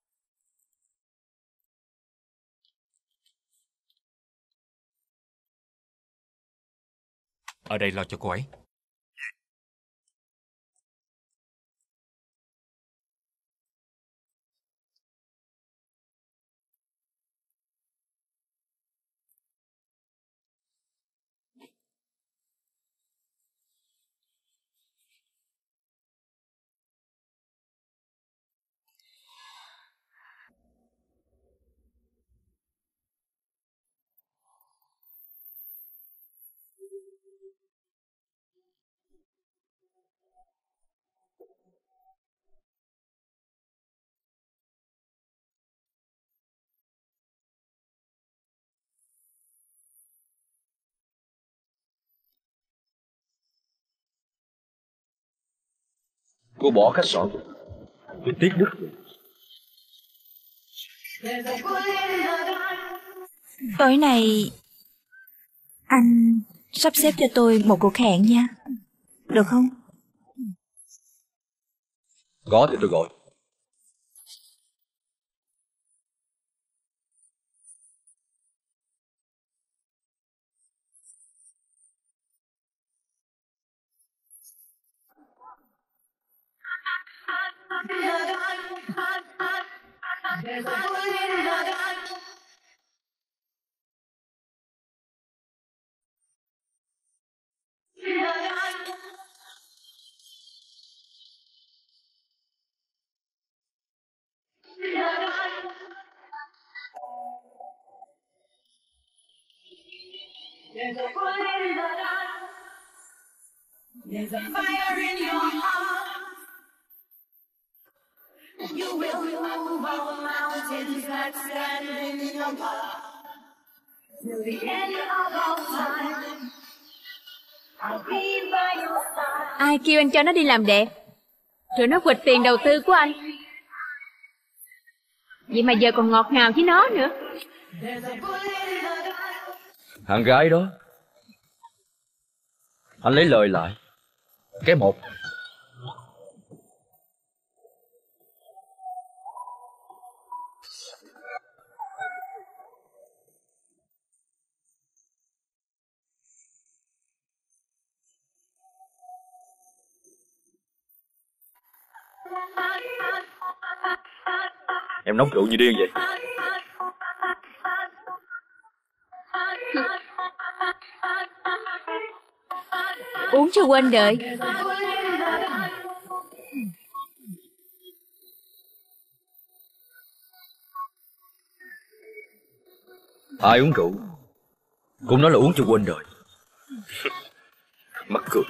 Ở đây lo cho cô ấy. Cô bỏ khách sạn. Tôi tiếc đức. Tối nay anh sắp xếp cho tôi một cuộc hẹn nha, được không? Có thì tôi gọi. There's a bullet in the dark. There's a fire in your heart. You will move all the mountains that stand in your path. Till the end of all time, I'll be by your side. Ai kêu anh cho nó đi làm đẹp, rồi nó quỵt tiền đầu tư của anh. Vậy mà giờ còn ngọt ngào với nó nữa. Thằng gái đó, anh lấy lời lại. Cái một, em nóng rượu như điên vậy. Uống cho quên đợi. Ai uống rượu cũng nói là uống cho quên đời. Mắc cười.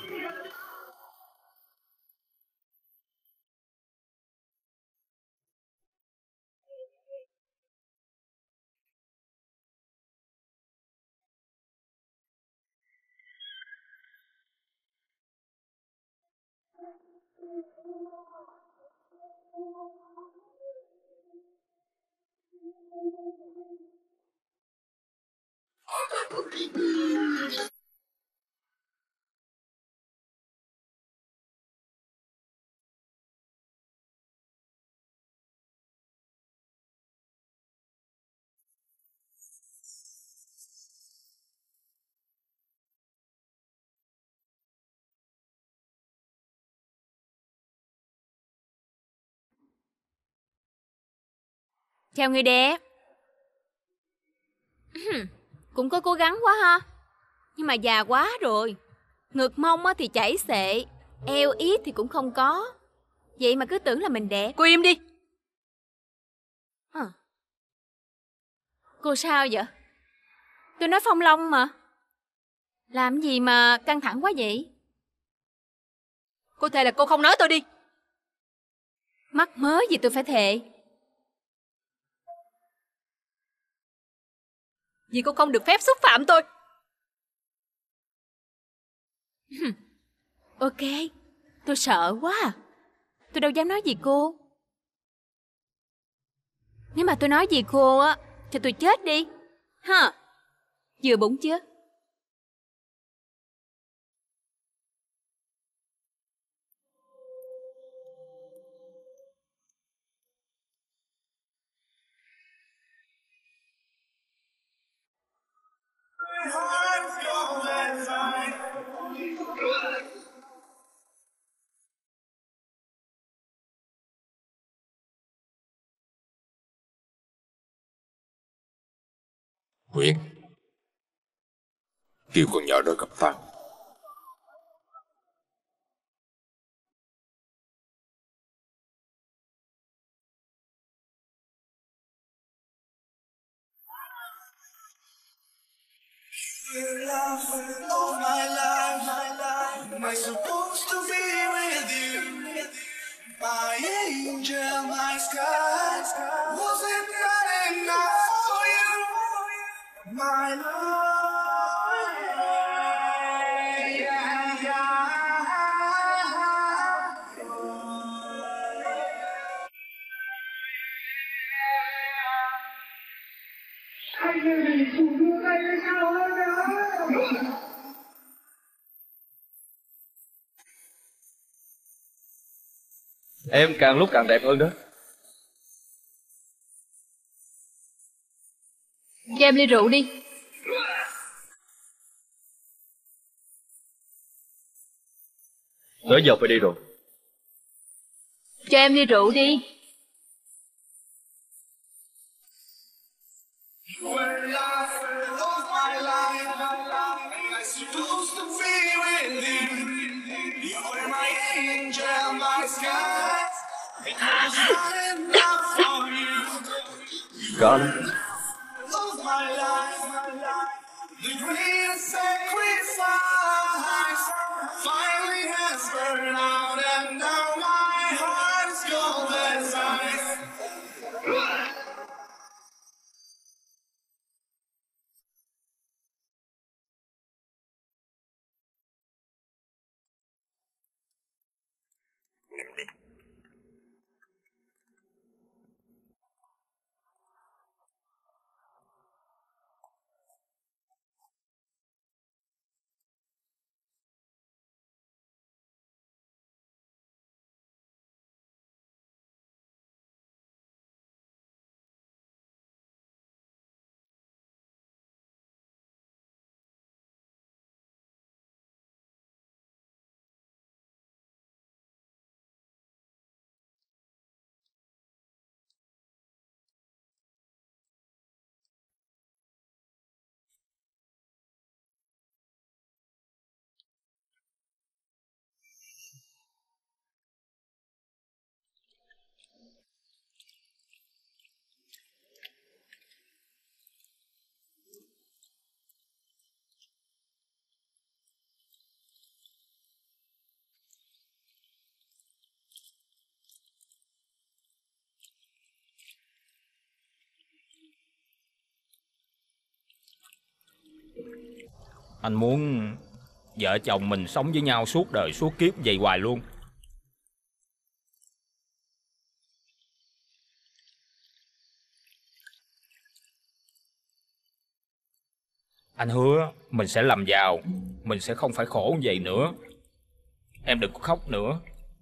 Chào người đẹp. Cũng có cố gắng quá ha. Nhưng mà già quá rồi. Ngực mông thì chảy xệ, eo ít thì cũng không có. Vậy mà cứ tưởng là mình đẹp. Cô im đi. à. Cô sao vậy? Tôi nói Phong Long mà. Làm gì mà căng thẳng quá vậy? Cô thề là cô không nói tôi đi. Mắc mớ gì tôi phải thề? Vì cô không được phép xúc phạm tôi. Ok, tôi sợ quá à. Tôi đâu dám nói gì cô. Nếu mà tôi nói gì cô á, cho tôi chết đi. Ha, vừa bụng chưa? Nguyễn, kêu con nhỏ đó gặp tao. My angel, my sky, was it not enough for you? My love, yeah, yeah. Em càng lúc càng đẹp hơn đó. Cho em ly rượu đi. Tới giờ phải đi rồi. Cho em ly rượu đi. Có lắm. The greatest sacrifice finally has burned out, and now my heart is cold as ice. Anh muốn vợ chồng mình sống với nhau suốt đời suốt kiếp vậy hoài luôn. Anh hứa mình sẽ làm giàu, mình sẽ không phải khổ như vậy nữa. Em đừng có khóc nữa.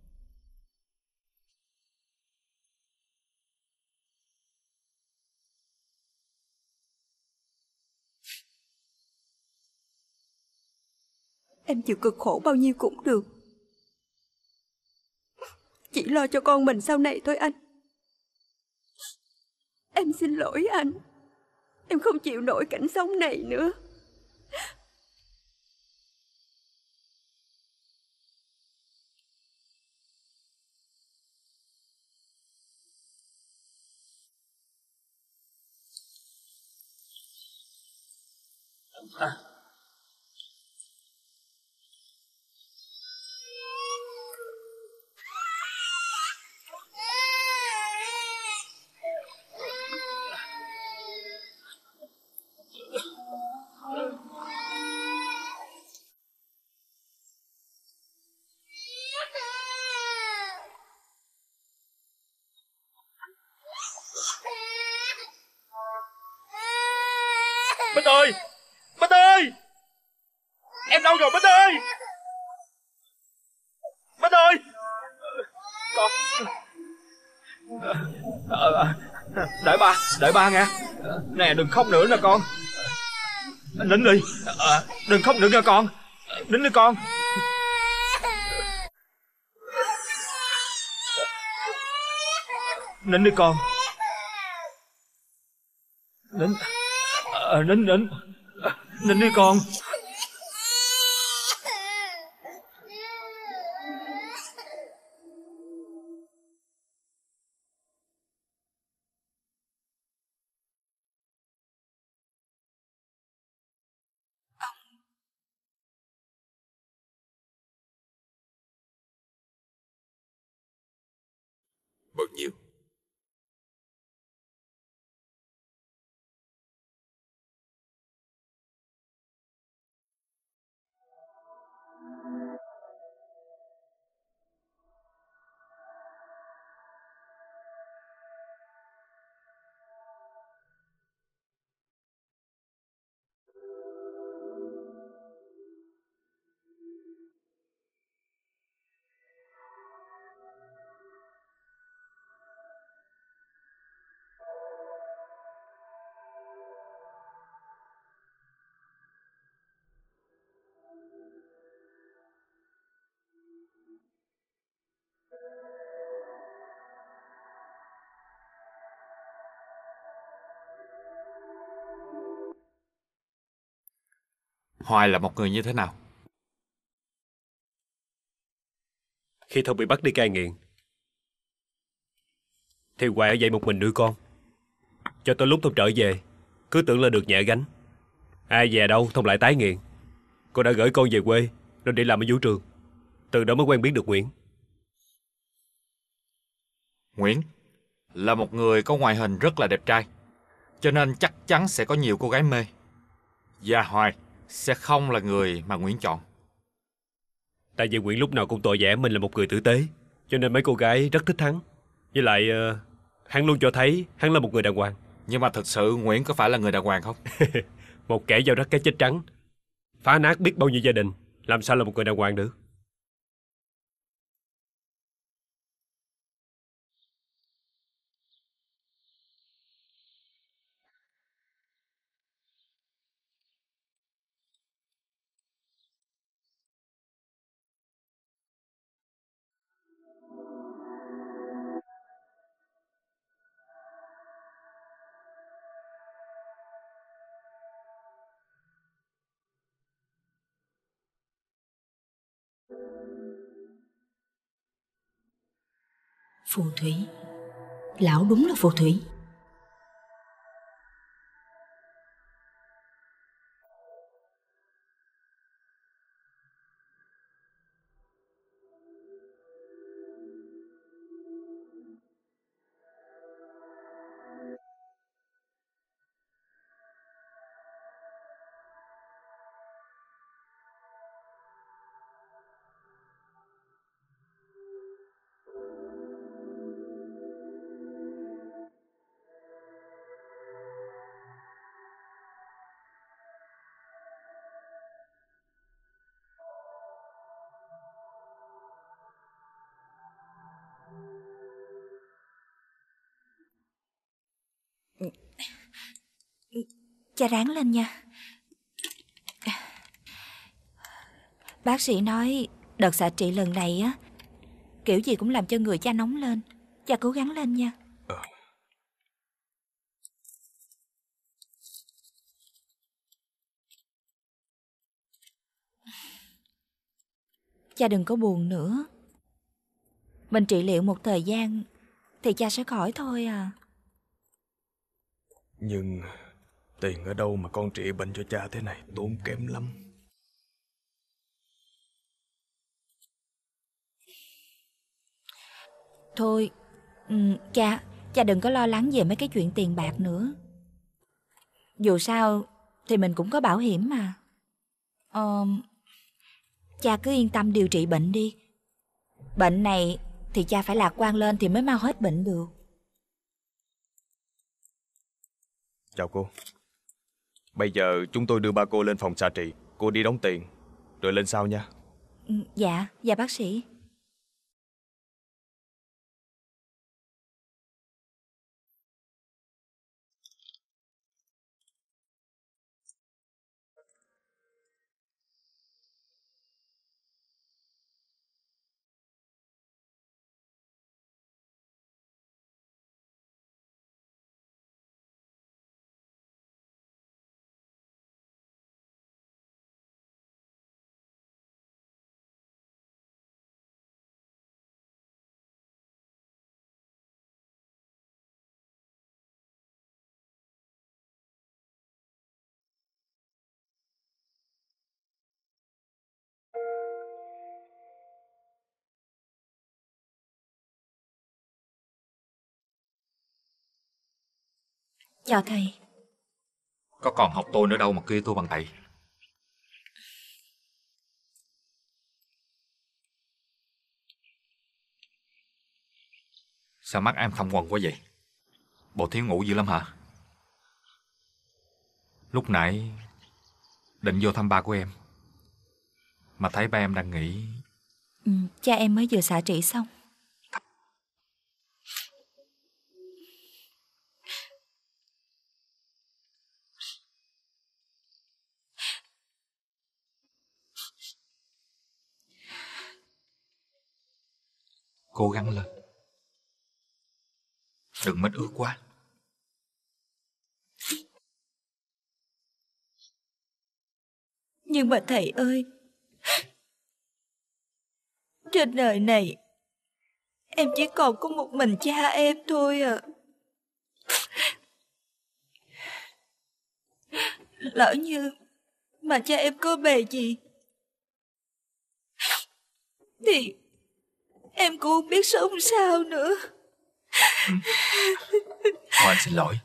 Em chịu cực khổ bao nhiêu cũng được. Chỉ lo cho con mình sau này thôi anh. Em xin lỗi anh. Em không chịu nổi cảnh sống này nữa. À. Bích ơi! Bích ơi! Em đâu rồi Bích ơi? Bích ơi! Con... À, đợi ba, đợi ba nghe. Nè đừng khóc nữa nè con. Nín đi, à, đừng khóc nữa nha con. Nín đi con. Nín đi con. Nín, à, nín nín, nín đi con. Bao nhiêu? Hoài là một người như thế nào? Khi Thông bị bắt đi cai nghiện thì Hoài ở vậy một mình nuôi con. Cho tới lúc Thông trở về, cứ tưởng là được nhẹ gánh. Ai về đâu Thông lại tái nghiện. Cô đã gửi con về quê rồi đi làm ở vũ trường. Từ đó mới quen biết được Nguyễn. Nguyễn là một người có ngoại hình rất là đẹp trai, cho nên chắc chắn sẽ có nhiều cô gái mê. Và Hoài sẽ không là người mà Nguyễn chọn. Tại vì Nguyễn lúc nào cũng tỏ vẻ mình là một người tử tế, cho nên mấy cô gái rất thích hắn. Với lại uh, hắn luôn cho thấy hắn là một người đàng hoàng. Nhưng mà thật sự Nguyễn có phải là người đàng hoàng không? Một kẻ gieo rắc cái chết trắng, phá nát biết bao nhiêu gia đình, làm sao là một người đàng hoàng được. Phù thủy. Lão đúng là phù thủy. Cha ráng lên nha. Bác sĩ nói đợt xạ trị lần này á, kiểu gì cũng làm cho người cha nóng lên. Cha cố gắng lên nha. Ờ. Cha đừng có buồn nữa. Mình trị liệu một thời gian thì cha sẽ khỏi thôi à. Nhưng tiền ở đâu mà con trị bệnh cho cha thế này, tốn kém lắm. Thôi, ừ, cha, cha đừng có lo lắng về mấy cái chuyện tiền bạc nữa. Dù sao thì mình cũng có bảo hiểm mà. Ờ, cha cứ yên tâm điều trị bệnh đi. Bệnh này thì cha phải lạc quan lên thì mới mau hết bệnh được. Chào cô. Bây giờ chúng tôi đưa ba cô lên phòng xạ trị. Cô đi đóng tiền rồi lên sau nha. Ừ, dạ, dạ bác sĩ. Chào thầy. Có còn học tôi nữa đâu mà kêu tôi bằng thầy. Sao mắt em thâm quầng quá vậy? Bộ thiếu ngủ dữ lắm hả? Lúc nãy định vô thăm ba của em, mà thấy ba em đang nghỉ. Ừ, cha em mới vừa xạ trị xong. Cố gắng lên, đừng mất ước quá. Nhưng mà thầy ơi, trên đời này em chỉ còn có một mình cha em thôi à. Lỡ như mà cha em có bề gì thì em cũng không biết sống sao nữa. Thôi anh xin lỗi.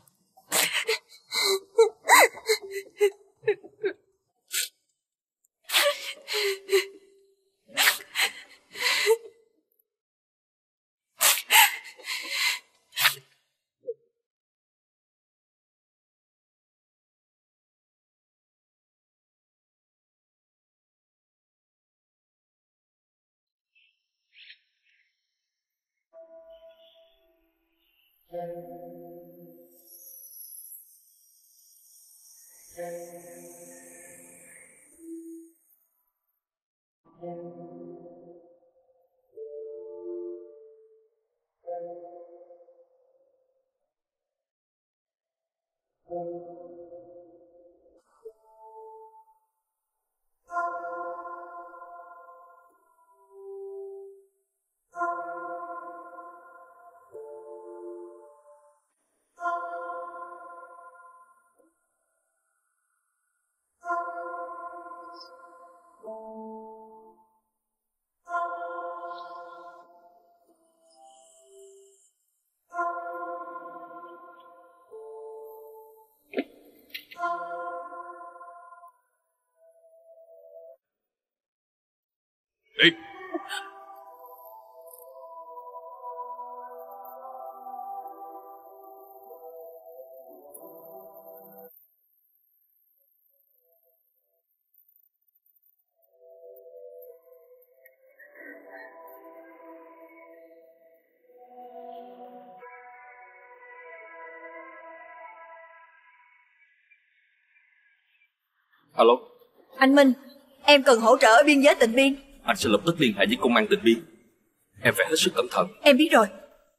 Đi. Alo. Anh Minh, em cần hỗ trợ ở biên giới Tịnh Biên. Anh sẽ lập tức liên hệ với công an Tịnh Biên. Em phải hết sức cẩn thận. Em biết rồi.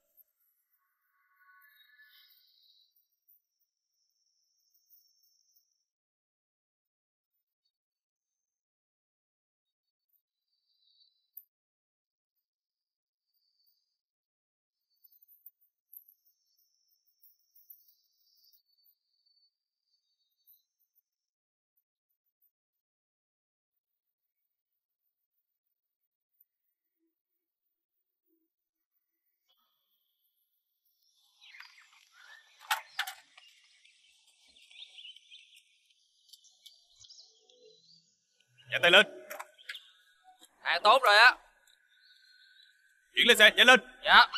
Nhanh tay lên. À, tốt rồi á. Chuyển lên xe, nhanh lên. Dạ.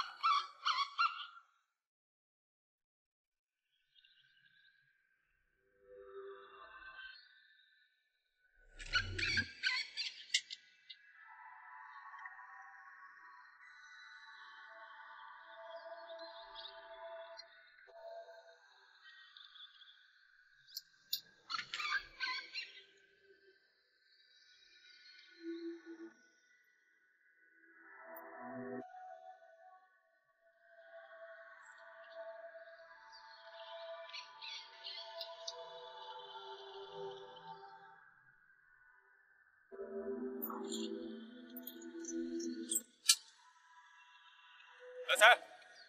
Lên xe.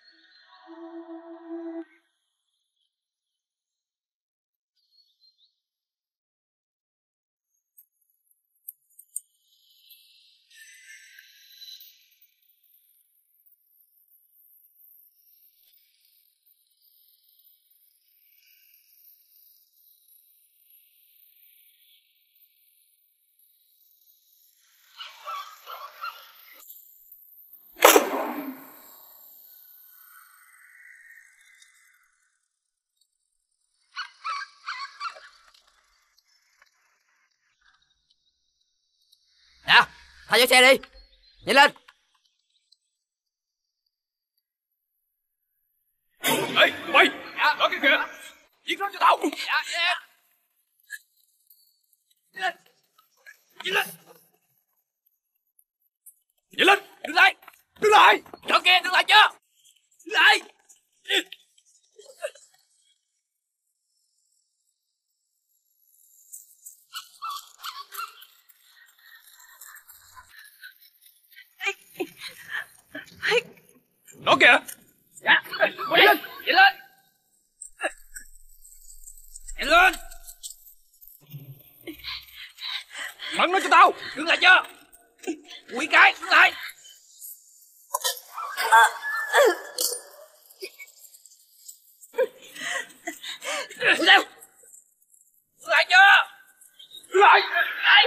Dạ, thay vô xe đi. Nhanh lên. Ê, mày. Dạ. Đó kia kìa. Giết nó cho tao. Dạ, dạ. Nhanh lên. Nhanh lên. Nhanh lên. Đứng lại. Đứng lại. Chỗ kia, đứng lại chưa? Đứng lại. Nó kìa. Dạ, nhanh lên. Nhanh lên. Nhanh lên. Bắn nó cho tao. Đứng lại chưa? Quỷ cái, đứng lại. Đứng leo. Đứng lại chưa? Đứng lại. Đứng lại.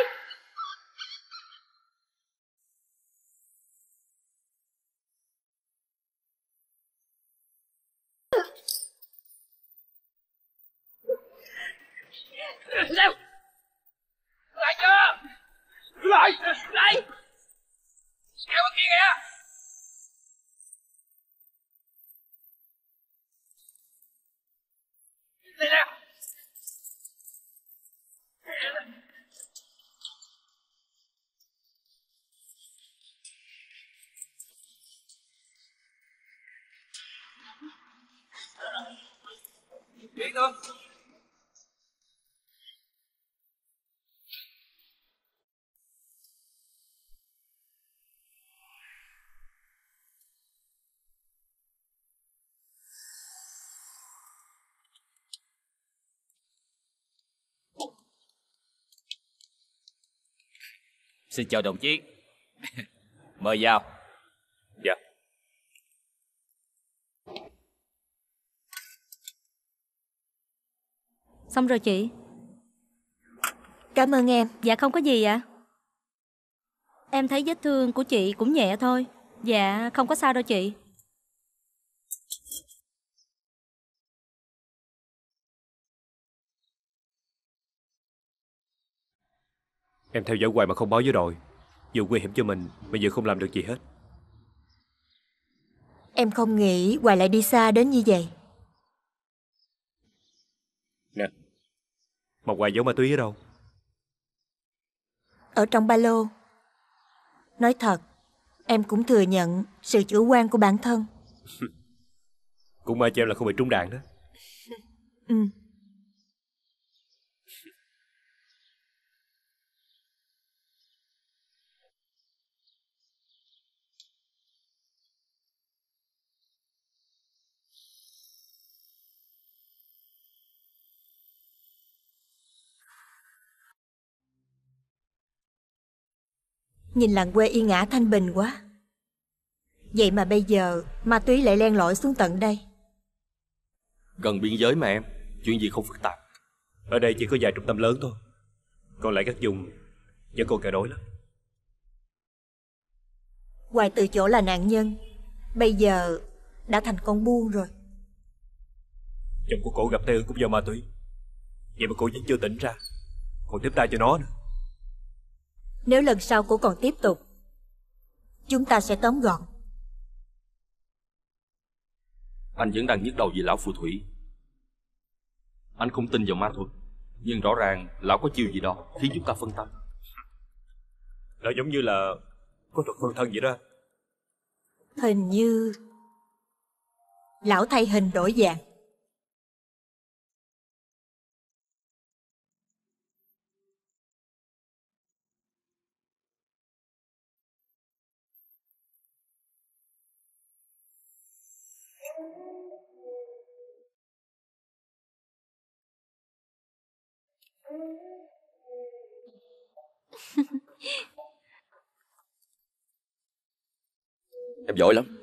Leo. Lại chưa? Lại. Lại. Kéo bên kia kìa. Đây nè. Chuyện không? Xin chào đồng chí. Mời vào. Dạ. Xong rồi chị. Cảm ơn em. Dạ không có gì ạ. Em thấy vết thương của chị cũng nhẹ thôi. Dạ không có sao đâu chị. Em theo dõi hoài mà không báo với đội, vừa nguy hiểm cho mình mà vừa không làm được gì hết. Em không nghĩ Hoài lại đi xa đến như vậy. Nè, mà Hoài giấu ma túy ở đâu? ở trong ba lô. Nói thật, em cũng thừa nhận sự chủ quan của bản thân. Cũng may cho em là không bị trúng đạn đó. Ừ. Nhìn làng quê yên ả thanh bình quá. Vậy mà bây giờ ma túy lại len lỏi xuống tận đây. Gần biên giới mà em, chuyện gì không phức tạp. Ở đây chỉ có vài trung tâm lớn thôi, còn lại các vùng vẫn còn kẻ đối lắm. Hoài từ chỗ là nạn nhân, bây giờ đã thành con buôn rồi. Chồng của cổ gặp tai ương cũng do ma túy, vậy mà cổ vẫn chưa tỉnh ra, còn tiếp tay cho nó nữa. Nếu lần sau cô còn tiếp tục, chúng ta sẽ tóm gọn. Anh vẫn đang nhức đầu vì lão phù thủy. Anh không tin vào ma thuật, nhưng rõ ràng lão có chiêu gì đó khiến chúng ta phân tâm. Lão giống như là có thuật phân thân vậy đó. Hình như lão thay hình đổi dạng. Em giỏi lắm.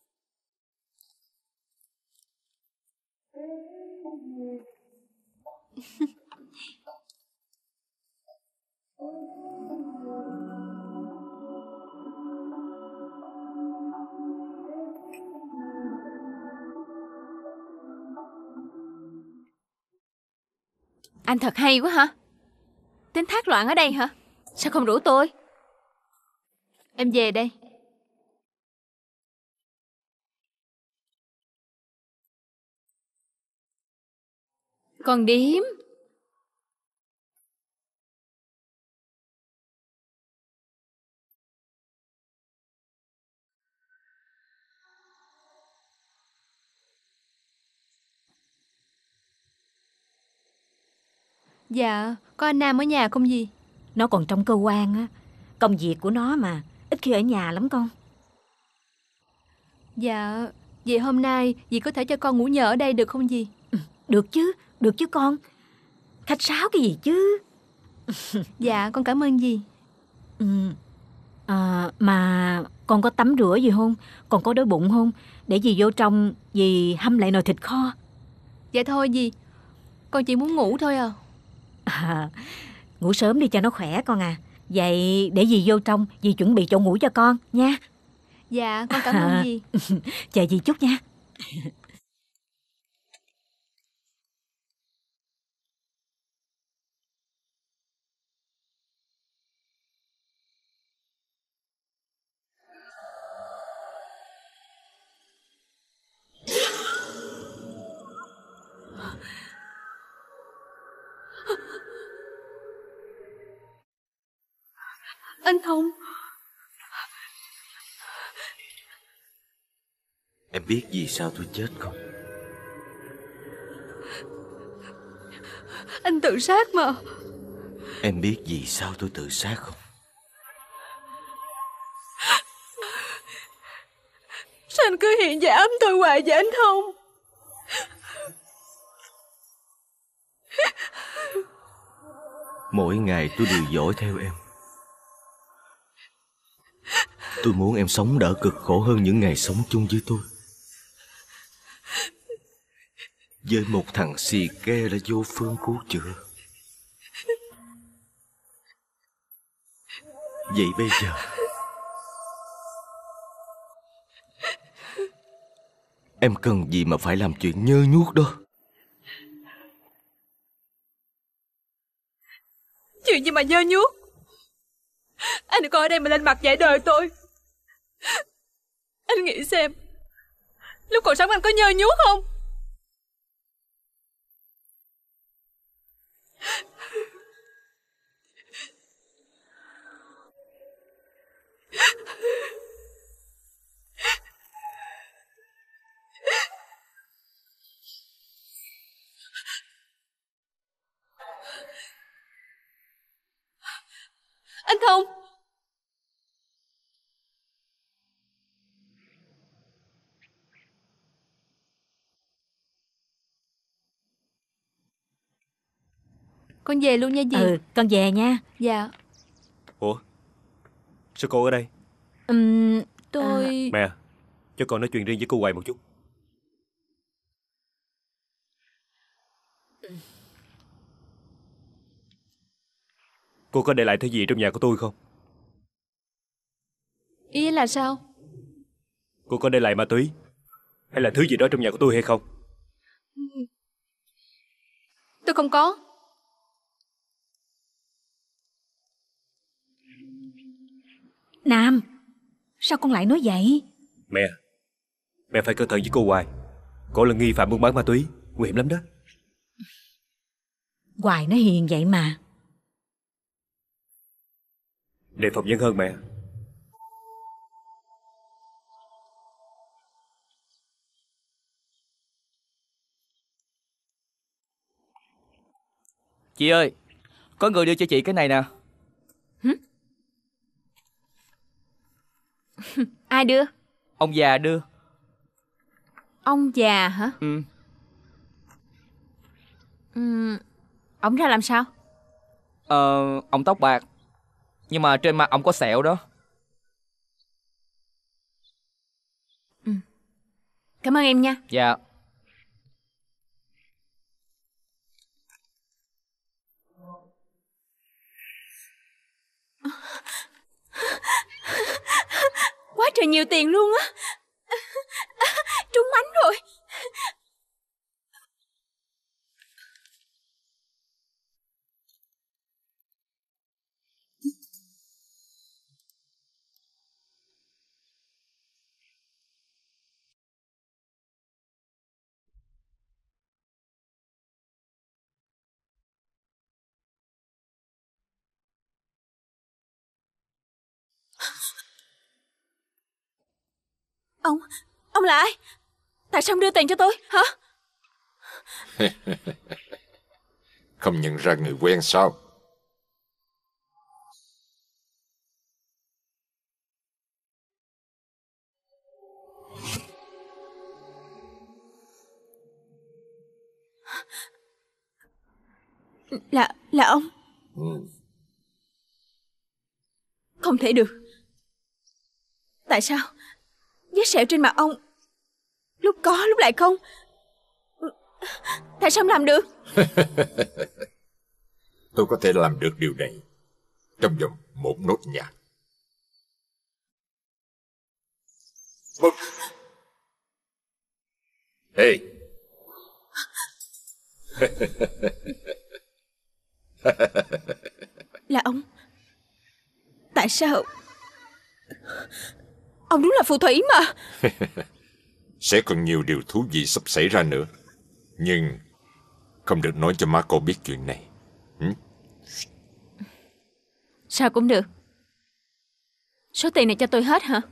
Anh thật hay quá hả? Tính thác loạn ở đây hả? Sao không rủ tôi? Em về đây. Con điếm. Dạ, có anh Nam ở nhà không dì? Nó còn trong cơ quan á. Công việc của nó mà, ít khi ở nhà lắm con. Dạ, vậy hôm nay dì có thể cho con ngủ nhờ ở đây được không dì? Ừ, được chứ, được chứ con. Khách sáo cái gì chứ. Dạ, con cảm ơn dì. Ừ. À, mà con có tắm rửa gì không? Còn có đói bụng không? Để dì vô trong, dì hâm lại nồi thịt kho. Dạ thôi dì, con chỉ muốn ngủ thôi à. À, ngủ sớm đi cho nó khỏe con à. Vậy để dì vô trong, dì chuẩn bị chỗ ngủ cho con nha. Dạ, con cảm ơn dì. Chờ dì chút nha. Anh Thông. Em biết vì sao tôi chết không? Anh tự sát mà. Em biết vì sao tôi tự sát không? Sao anh cứ hiện giả ấm tôi hoài vậy anh Thông? Mỗi ngày tôi đều dõi theo em. Tôi muốn em sống đỡ cực khổ hơn những ngày sống chung với tôi. Với một thằng xì ke là vô phương cứu chữa. Vậy bây giờ em cần gì mà phải làm chuyện nhơ nhuốc đó? Chuyện gì mà nhơ nhuốc? Anh đừng có ở đây mà lên mặt dạy đời tôi. Anh nghĩ xem, lúc còn sống anh có nhơ nhuốc không? Anh Thông. Con về luôn nha dì. Ừ, con về nha. Dạ. Ủa, sao cô ở đây? Ừm, tôi... Mẹ, cho con nói chuyện riêng với cô Hoài một chút. Cô có để lại thứ gì trong nhà của tôi không? Ý là sao? Cô có để lại ma túy hay là thứ gì đó trong nhà của tôi hay không? Tôi không có. Nam, sao con lại nói vậy? Mẹ, mẹ phải cẩn thận với cô Hoài. Cô là nghi phạm buôn bán ma túy, nguy hiểm lắm đó. Hoài nó hiền vậy mà. Đề phòng nhân hơn mẹ. Chị ơi, có người đưa cho chị cái này nè. Ai đưa? Ông già đưa. Ông già hả? Ừ. Ừ. Ông ra làm sao? Ờ, ông tóc bạc, nhưng mà trên mặt ông có sẹo đó. Ừ. Cảm ơn em nha. Dạ. Quá trời nhiều tiền luôn á. Trúng mánh rồi. Ông, ông là ai? Tại sao ông đưa tiền cho tôi, hả? Không nhận ra người quen sao? Là, là ông. Ừ. Không thể được. Tại sao? Vết sẹo trên mặt ông lúc có lúc lại không. Tại sao ông làm được? Tôi có thể làm được điều này trong vòng một nốt nhạc. Một. Hey. Là ông. Tại sao? Ông đúng là phù thủy mà. Sẽ còn nhiều điều thú vị sắp xảy ra nữa. Nhưng không được nói cho má cô biết chuyện này. Ừ? Sao cũng được. Số tiền này cho tôi hết hả?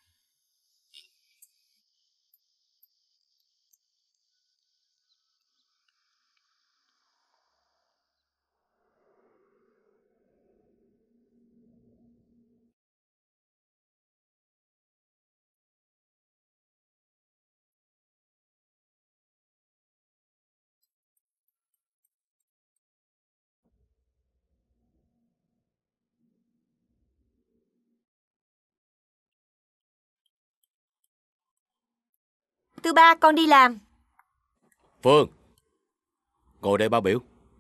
Tư ba, con đi làm. Phương, ngồi đây ba biểu.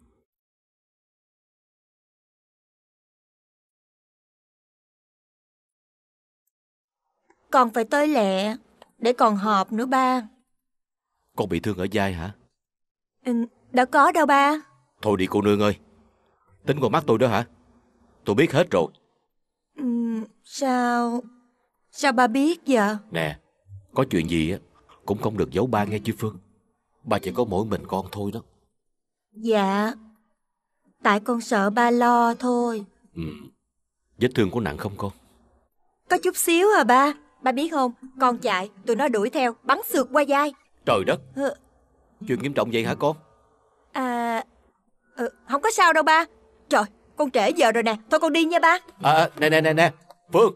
Còn phải tới lẹ, để còn họp nữa ba. Con bị thương ở vai hả? Ừ, đâu có đâu ba. Thôi đi cô nương ơi. Tính con mắt tôi đó hả? Tôi biết hết rồi. Ừ, sao... Sao ba biết vậy? Nè, có chuyện gì á cũng không được giấu ba nghe chứ Phương. Ba chỉ có mỗi mình con thôi đó. Dạ. Tại con sợ ba lo thôi. Ừ. Vết thương có nặng không con? Có chút xíu à ba. Ba biết không, con chạy, tụi nó đuổi theo, bắn xượt qua vai. Trời đất. Ừ. Chuyện nghiêm trọng vậy hả con? À... Ừ, không có sao đâu ba. Trời, Con trễ giờ rồi nè. Thôi con đi nha ba. À, à, nè nè nè nè Phương.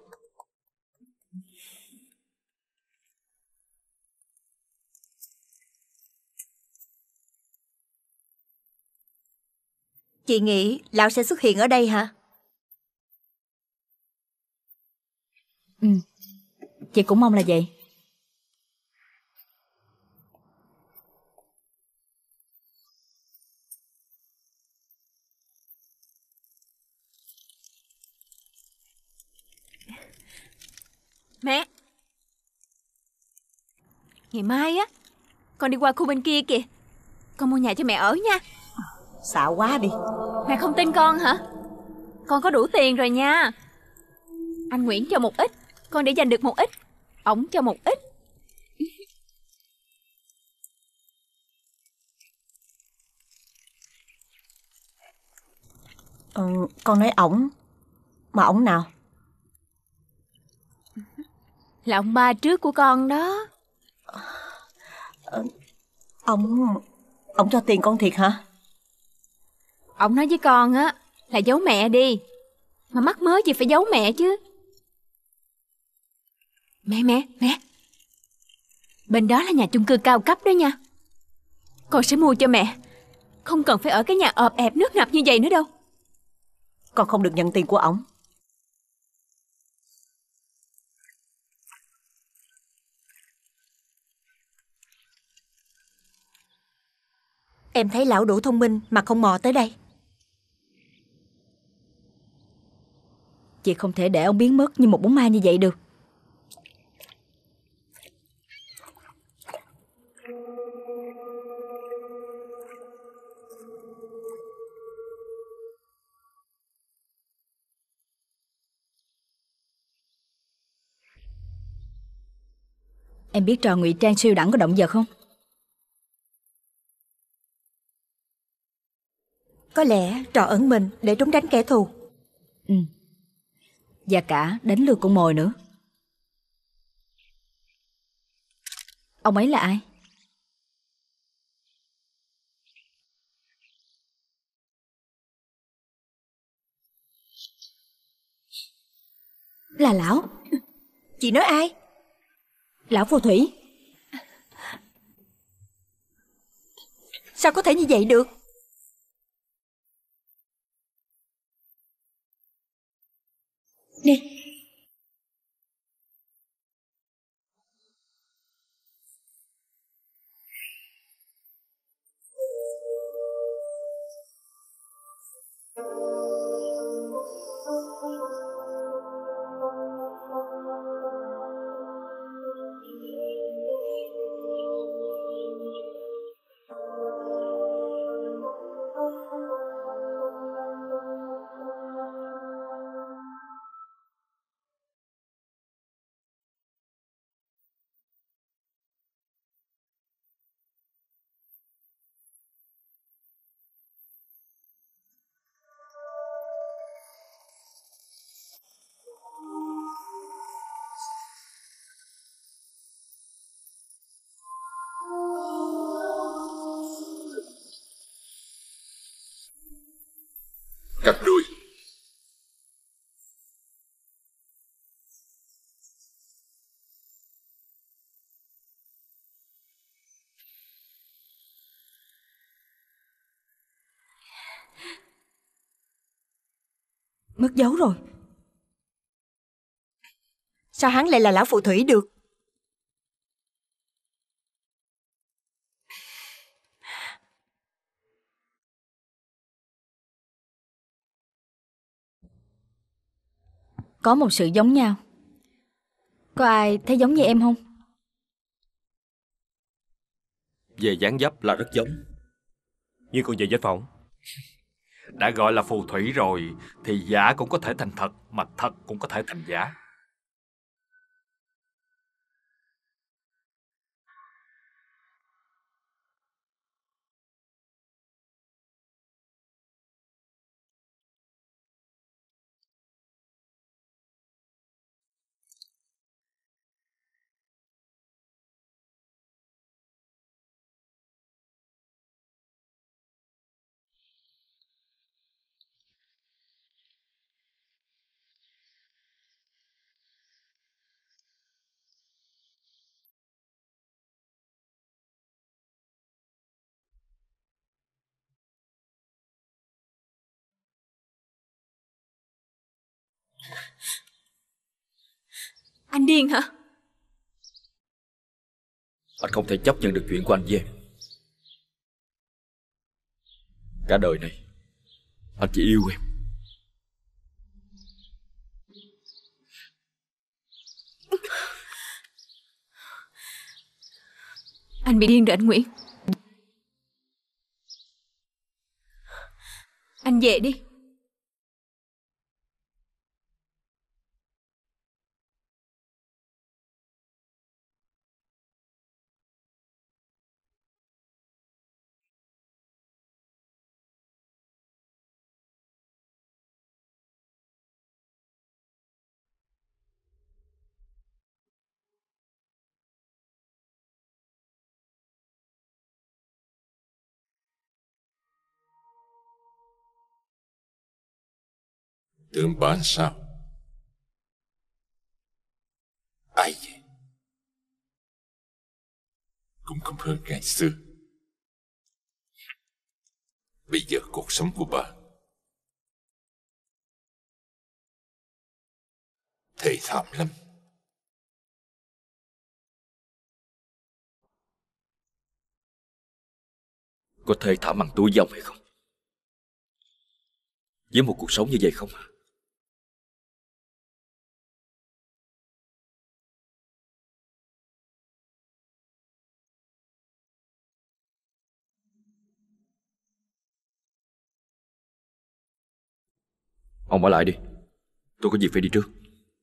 Chị nghĩ lão sẽ xuất hiện ở đây hả? Ừ, chị cũng mong là vậy. Mẹ, ngày mai á con đi qua khu bên kia kìa. Con mua nhà cho mẹ ở nha. Xạo quá đi. Mẹ không tin con hả? Con có đủ tiền rồi nha. Anh Nguyễn cho một ít, con để dành được một ít, ổng cho một ít. Ừ, con nói ổng. Mà ổng nào? Là ông ba trước của con đó. Ờ, Ông Ông cho tiền con thiệt hả? Ông nói với con á là giấu mẹ đi. Mà mắc mớ gì phải giấu mẹ chứ. Mẹ mẹ mẹ, bên đó là nhà chung cư cao cấp đó nha. Con sẽ mua cho mẹ. Không cần phải ở cái nhà ọp ẹp nước ngập như vậy nữa đâu. Con không được nhận tiền của ổng. Em thấy lão đủ thông minh mà không mò tới đây. Chị không thể để ông biến mất như một bóng ma như vậy được. Em biết trò ngụy trang siêu đẳng có động vật không? Có lẽ trò ẩn mình để trốn tránh kẻ thù. Ừ. Và cả đánh lừa con mồi nữa. Ông ấy là ai? Là lão. Chị nói ai? Lão phù thủy. Sao có thể như vậy được? Đi. Cắt đuôi. Mất dấu rồi. Sao hắn lại là lão phù thủy được? Có một sự giống nhau. Có ai thấy giống như em không? Về dáng dấp là rất giống. Nhưng còn về vết phỏng, Đã gọi là phù thủy rồi thì giả cũng có thể thành thật, mà thật cũng có thể thành giả. Anh điên hả? Anh không thể chấp nhận được chuyện của anh với em. Cả đời này anh chỉ yêu em. Anh bị điên rồi anh Nguyễn. Anh về đi. Tưởng bán sao? Ai vậy? Cũng không hơn ngày xưa. Bây giờ cuộc sống của bà thê thảm lắm. Có thê thảm bằng túi dòng hay không? Với một cuộc sống như vậy không hả? Ông ở lại đi. Tôi có việc phải đi trước.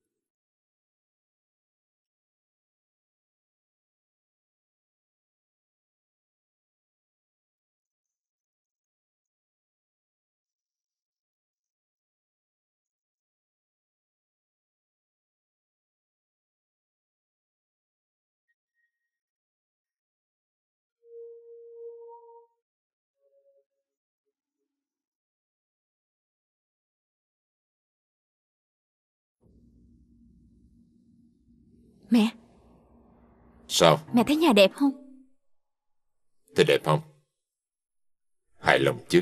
Mẹ. Sao? Mẹ thấy nhà đẹp không? Thấy đẹp không? Hài lòng chứ?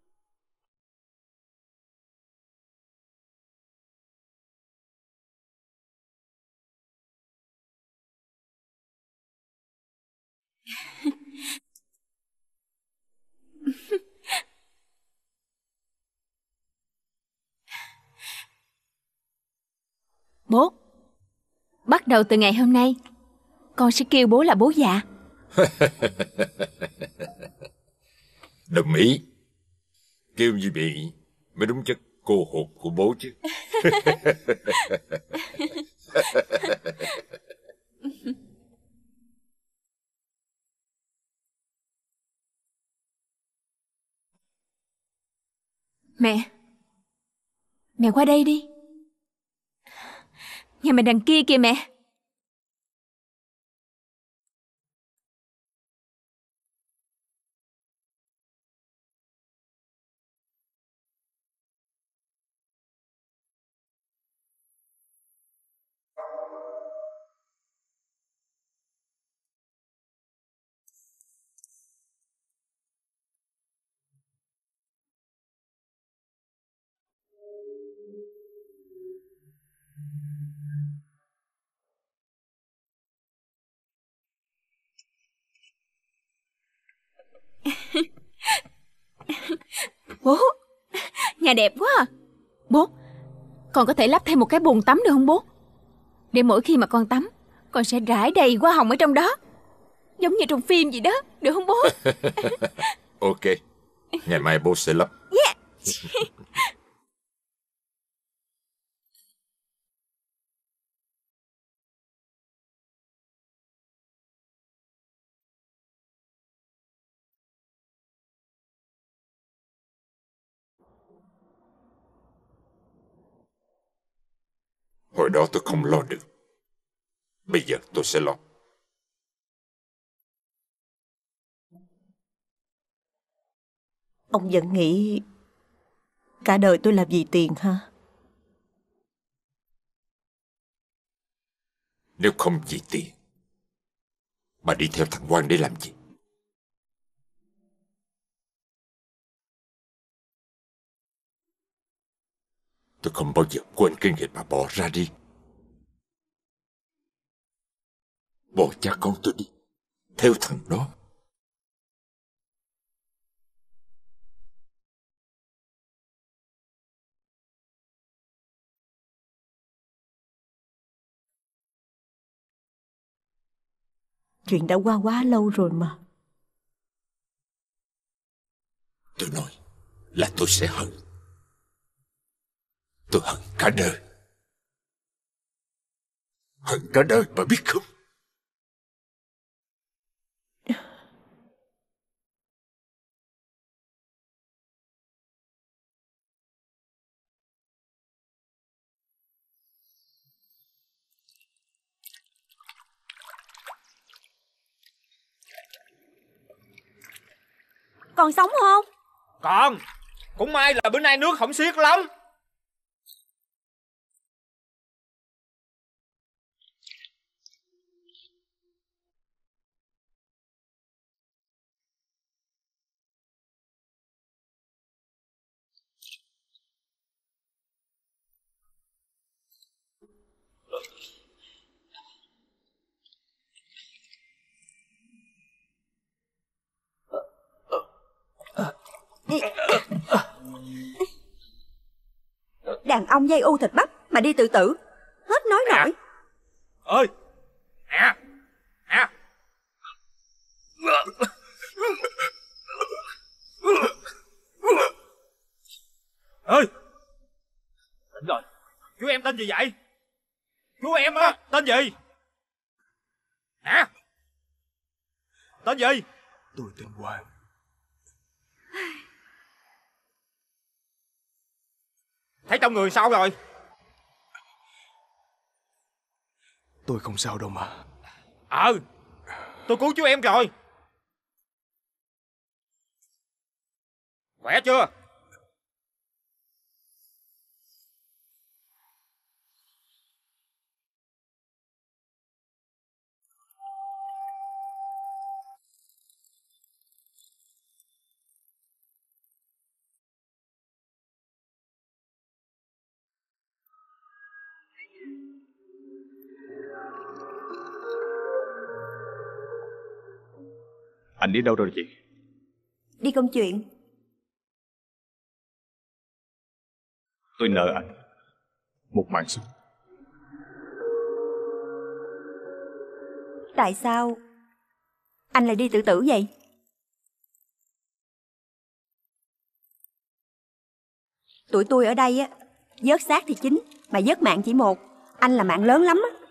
Bố, bắt đầu từ ngày hôm nay con sẽ kêu bố là bố già. Đồng ý. Kêu như vậy mới đúng chất cô hồn của bố chứ. Mẹ, mẹ qua đây đi. Nhà mẹ đằng kia kìa mẹ. Bố, nhà đẹp quá à. Bố, con có thể lắp thêm một cái bồn tắm được không bố? Để mỗi khi mà con tắm, con sẽ rải đầy hoa hồng ở trong đó. Giống như trong phim vậy đó, được không bố? Ok, ngày mai bố sẽ lắp. Yeah. Hồi đó tôi không lo được. Bây giờ tôi sẽ lo. Ông vẫn nghĩ cả đời tôi làm gì tiền hả? Nếu không vì tiền, bà đi theo thằng Quang để làm gì? Tôi không bao giờ quên cái nghề mà bỏ ra đi. Bỏ cha con tôi đi, theo thằng đó. Chuyện đã qua quá lâu rồi mà. Tôi nói là tôi sẽ hận. Tôi hận cả đời. Hận cả đời mà biết không? Còn sống không? Còn. Cũng may là bữa nay nước không xiết lắm. Đàn ông dây u thịt bắp mà đi tự tử, hết nói nổi. Ơi. À. À. Ơi. Tỉnh rồi. Chú em tên gì vậy? Chú em á, tên gì? Hả? Tên gì? Tôi tên Quang. Thấy trong người sao rồi? Tôi không sao đâu mà. Ờ, tôi cứu chú em rồi. Khỏe chưa? Anh đi đâu rồi chị? Đi công chuyện. Tôi nợ anh một mạng sống. Tại sao anh lại đi tự tử vậy? Tụi tôi ở đây á, vớt xác thì chín, mà vớt mạng chỉ một. Anh là mạng lớn lắm á.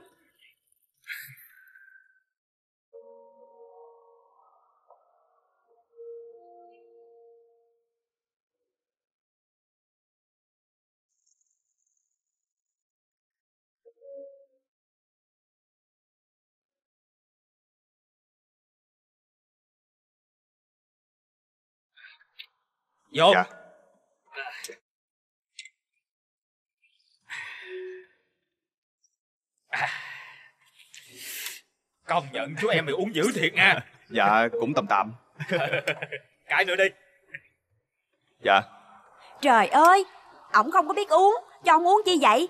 Vô. Dạ. Công nhận chú em mày uống dữ thiệt nha. Dạ, cũng tầm tạm. Cãi nữa đi. Dạ. Trời ơi, ổng không có biết uống, cho ông uống chi vậy?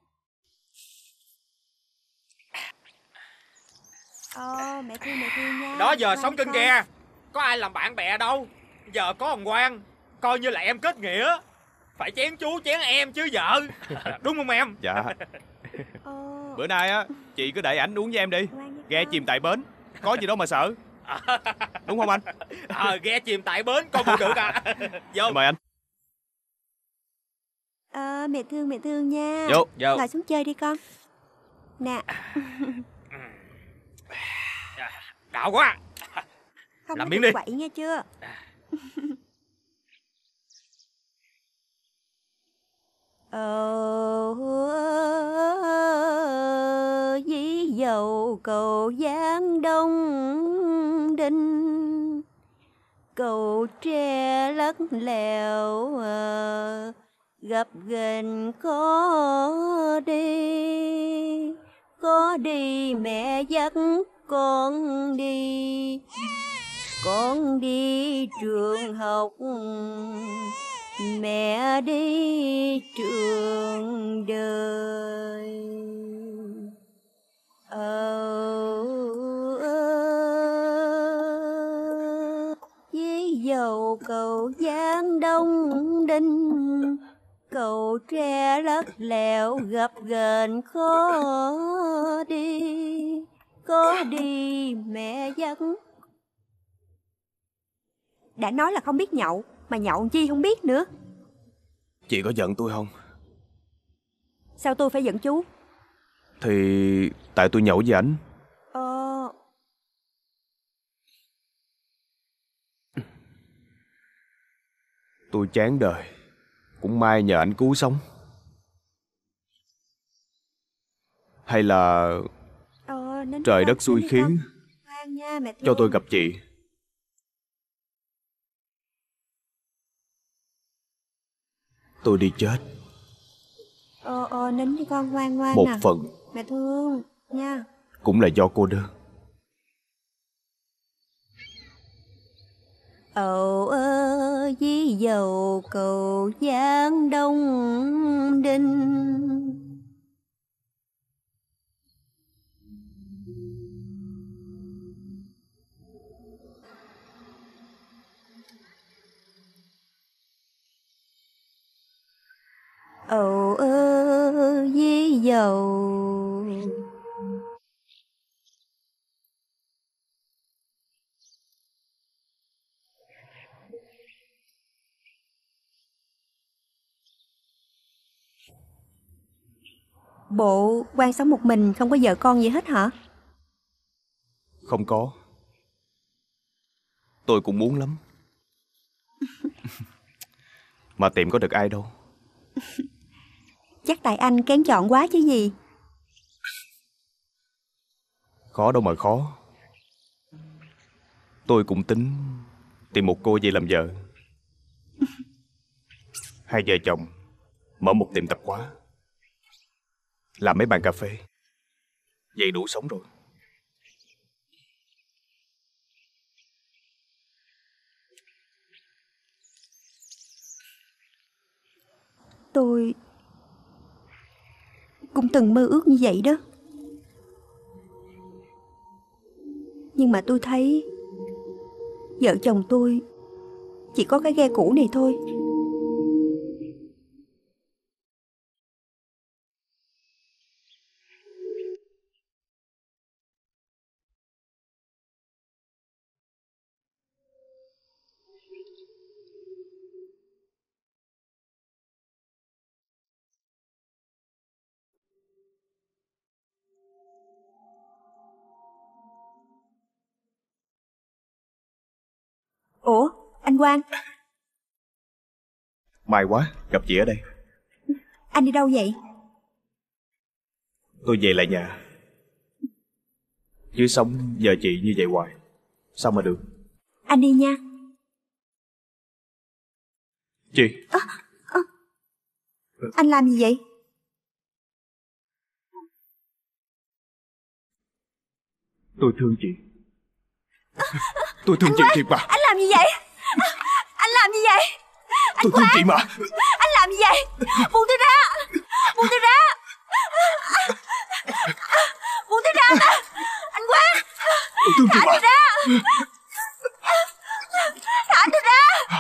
Ờ, mẹ thương mẹ thương nha. Đó giờ Ngoan sống kinh con. ghe, có ai làm bạn bè đâu. Giờ có ông Quang, coi như là em kết nghĩa. Phải chén chú chén em chứ vợ. Đúng không em? Dạ. Bữa nay á, chị cứ để ảnh uống với em đi. Ghe chìm tại bến, có gì đâu mà sợ. Đúng không anh? Ờ, ghe chìm tại bến, con cũng được à. Vô. Mời anh. Ờ, mẹ thương mẹ thương nha. Vô. Vô. Ngồi xuống chơi đi con. Nè. Đạo quá. Không Làm có miếng được đi. quậy nghe chưa? Ờ, dí dầu cầu Giang Đông Đinh, cầu tre lắc lèo, ờ, gặp gành có đi, có đi mẹ dắt con đi, con đi trường học, mẹ đi trường đời. Ờ với dầu cầu Giang Đông Đinh, cầu tre lất lẹo gập ghềnh khó đi, có đi mẹ dắt. Đã nói là không biết nhậu, mà nhậu chi không biết nữa. Chị có giận tôi không? Sao tôi phải giận chú? Thì tại tôi nhậu với ảnh. Ờ... Tôi chán đời, cũng may nhờ ảnh cứu sống. Hay là ờ, trời đất xui khiến nha, mẹ cho tôi gặp chị. Tôi đi chết. Ờ, ờ, nín đi con, ngoan ngoan Một nè. phần Mẹ thương, nha. cũng là do cô đơn. Ồ ơ với dầu cầu Giang Đông Đinh. Ồ ơ với dầu. Bộ Quang sống một mình, không có vợ con gì hết hả? Không có. Tôi cũng muốn lắm. Mà tìm có được ai đâu. Chắc tại anh kén chọn quá chứ gì. Khó đâu mà khó. Tôi cũng tính tìm một cô về làm vợ. Hai vợ chồng mở một tiệm tạp hóa, làm mấy bàn cà phê. Vậy đủ sống rồi. Tôi cũng từng mơ ước như vậy đó. Nhưng mà tôi thấy vợ chồng tôi chỉ có cái ghe cũ này thôi. Ủa, anh Quang? May quá, gặp chị ở đây. Anh đi đâu vậy? Tôi về lại nhà. Chứ sống giờ chị như vậy hoài sao mà được. Anh đi nha. Chị à, à. Anh làm gì vậy? Tôi thương chị. Tôi thương chị thiệt mà. Anh làm gì vậy? Anh làm gì vậy? Anh tôi thương chị mà. Anh làm gì vậy? Buông tôi ra. Buông tôi ra. Buông tôi ra mà. Anh Quang. Tôi thương chị mà. Thả tôi ra. Thả tôi ra.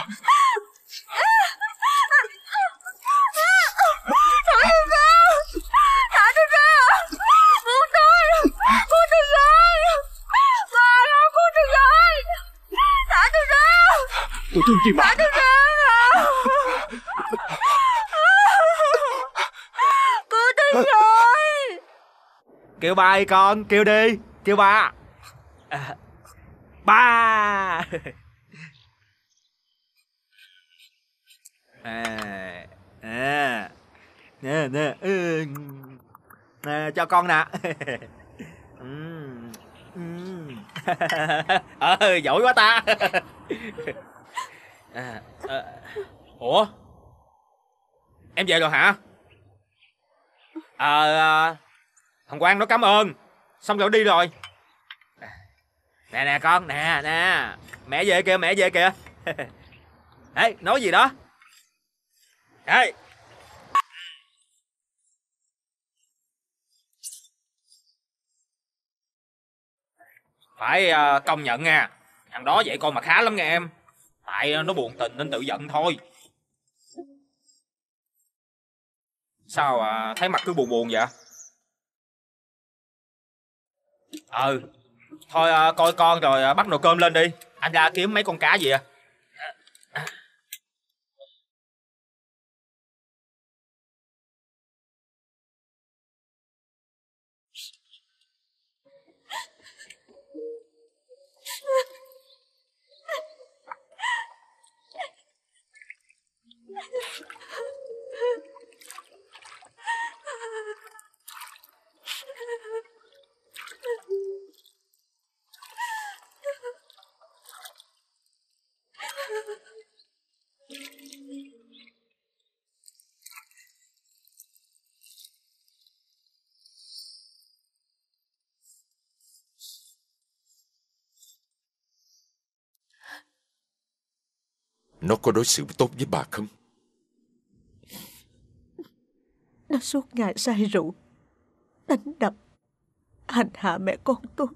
Thả tôi ra. Thả tôi ra. Buông tôi. Buông tôi ra. Thả tôi ra. Tôi thương chị mà. Thả tôi ra. Cứu tôi rồi. Kêu ba đi con, kêu đi, kêu ba. À, ba. À, à, nè nè, ừ. Nè cho con nè. Ừ. Ờ, giỏi quá ta. À, à, ủa em về rồi hả? Ờ à, thằng Quang nó cảm ơn xong rồi đi rồi. Nè nè con, nè nè, mẹ về kìa, mẹ về kìa. Ê, nói gì đó? Đây. Phải uh, công nhận nha, thằng đó dạy con mà khá lắm nghe em. Tại nó buồn tình nên tự giận thôi. Sao à, thấy mặt cứ buồn buồn vậy? Ừ. Thôi à, coi con rồi à, bắt nồi cơm lên đi. Anh ra kiếm mấy con cá gì à? Nó có đối xử tốt với bà không? Nó suốt ngày say rượu, đánh đập, hành hạ mẹ con tôi.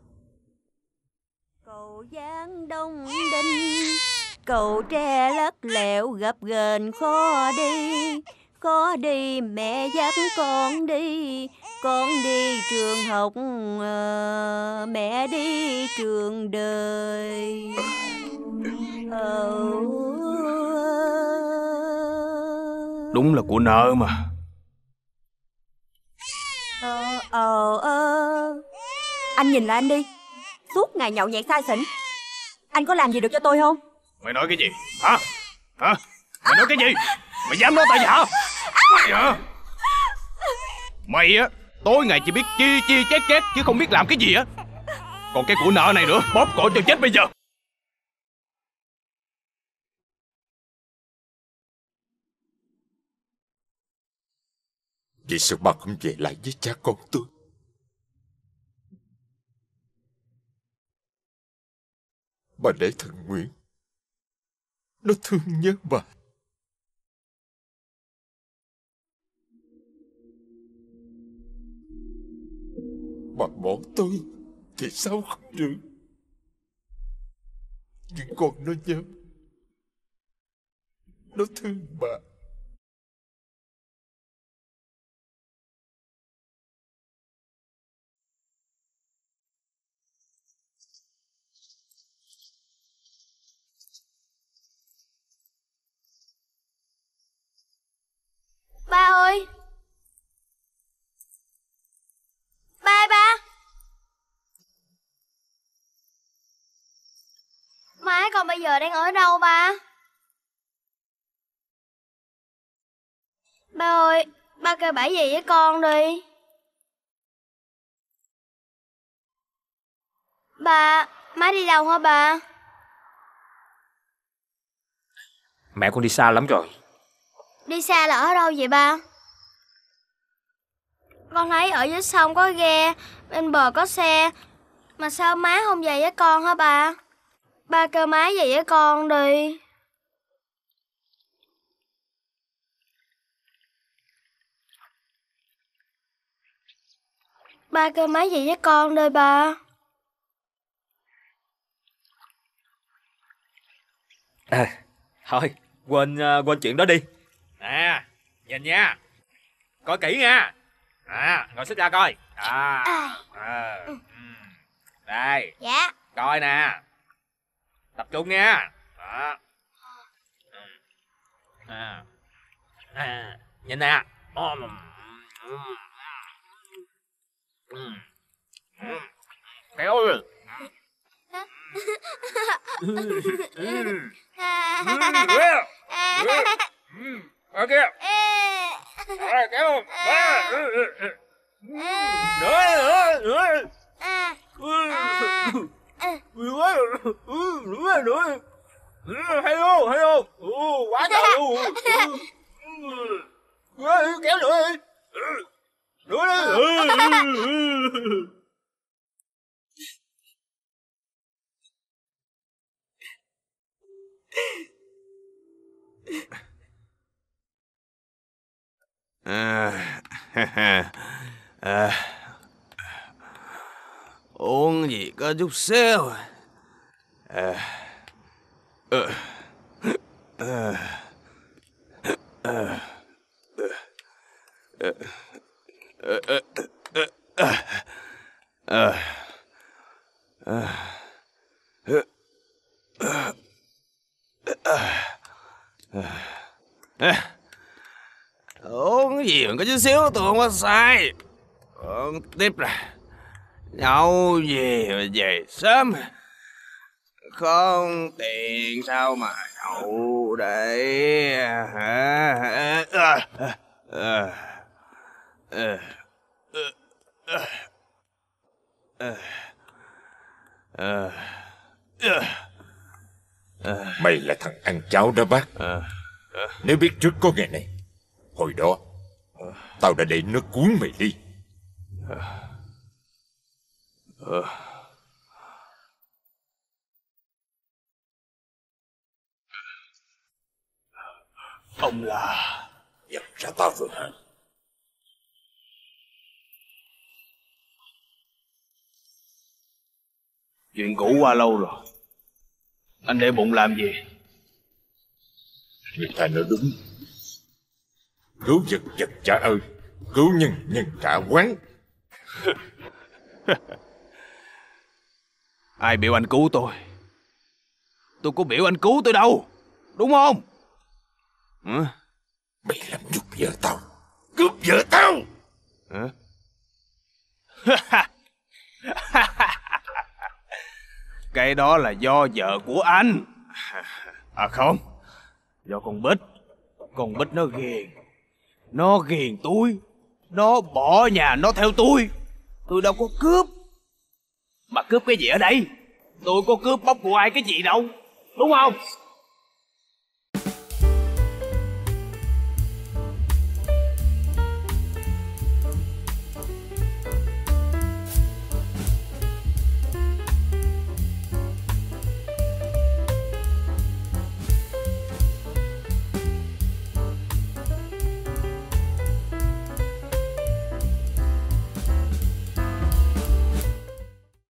Cầu Giang Đông Đinh, cầu tre lắc lẹo gập ghềnh khó đi. Khó đi mẹ dắt con đi, con đi trường học, mẹ đi trường đời. Đúng là của nợ mà. Ờ, ờ, ờ. Anh nhìn lại anh đi. Suốt ngày nhậu nhẹt say xỉn. Anh có làm gì được cho tôi không? Mày nói cái gì? Hả? Hả? Mày nói cái gì? Mày dám nói tao vậy hả? Mày hả? Mày á, tối ngày chỉ biết chi chi chét chét chứ không biết làm cái gì á. Còn cái của nợ này nữa, bóp cổ cho chết bây giờ. Vì sao bà không về lại với cha con tôi? Bà để thằng Nguyễn nó thương nhớ bà. Bà bỏ tôi thì sao không được. Nhưng con nó nhớ, nó thương bà. Ba ơi! Ba ba! Má con bây giờ đang ở đâu ba? Ba ơi, ba kêu bả gì với con đi. Ba, má đi đâu hả ba? Mẹ con đi xa lắm rồi. Đi xa là ở đâu vậy ba? Con thấy ở dưới sông có ghe, bên bờ có xe. Mà sao má không về với con hả ba? Ba kêu má về với con đi. Ba kêu má về với con đi ba. À, thôi, quên uh, quên chuyện đó đi. Nè, nhìn nha. Coi kỹ nha. À, ngồi xích ra coi. À, à. Đây. Dạ. Coi nè. Tập trung nha. Đó. À. À. Nhìn nè. Kéo rồi. Ở kia. Rồi kéo. Nữa nữa nữa. Nữa nữa. Hay không? Hay không? Quá trời luôn. Kéo nữa đi. Nữa đi. à, uống gì có chút xíu. À, à, à, à, uống gì mà có chút xíu tôi không có sai. Uống tiếp là nhậu gì mà về sớm, không tiền sao mà nhậu đây hả? Mày là thằng ăn cháo đó bác. Nếu biết trước có ngày này, hồi đó tao đã để nó cuốn mày đi. Ông là... Nhận ra tao rồi hả? Chuyện cũ qua lâu rồi, anh để bụng làm gì? Người ta nói đúng. Cứu vật vật trả ơn, cứu nhân nhân trả oán. Ai biểu anh cứu tôi? Tôi có biểu anh cứu tôi đâu, đúng không? Hả? Mày làm nhục vợ tao, cướp vợ tao. Hả? Cái đó là do vợ của anh. À không, do con Bích. Con Bích nó ghiền. Nó ghiền tôi. Nó bỏ nhà nó theo tôi. Tôi đâu có cướp. Mà cướp cái gì ở đây? Tôi có cướp bóc của ai cái gì đâu, đúng không?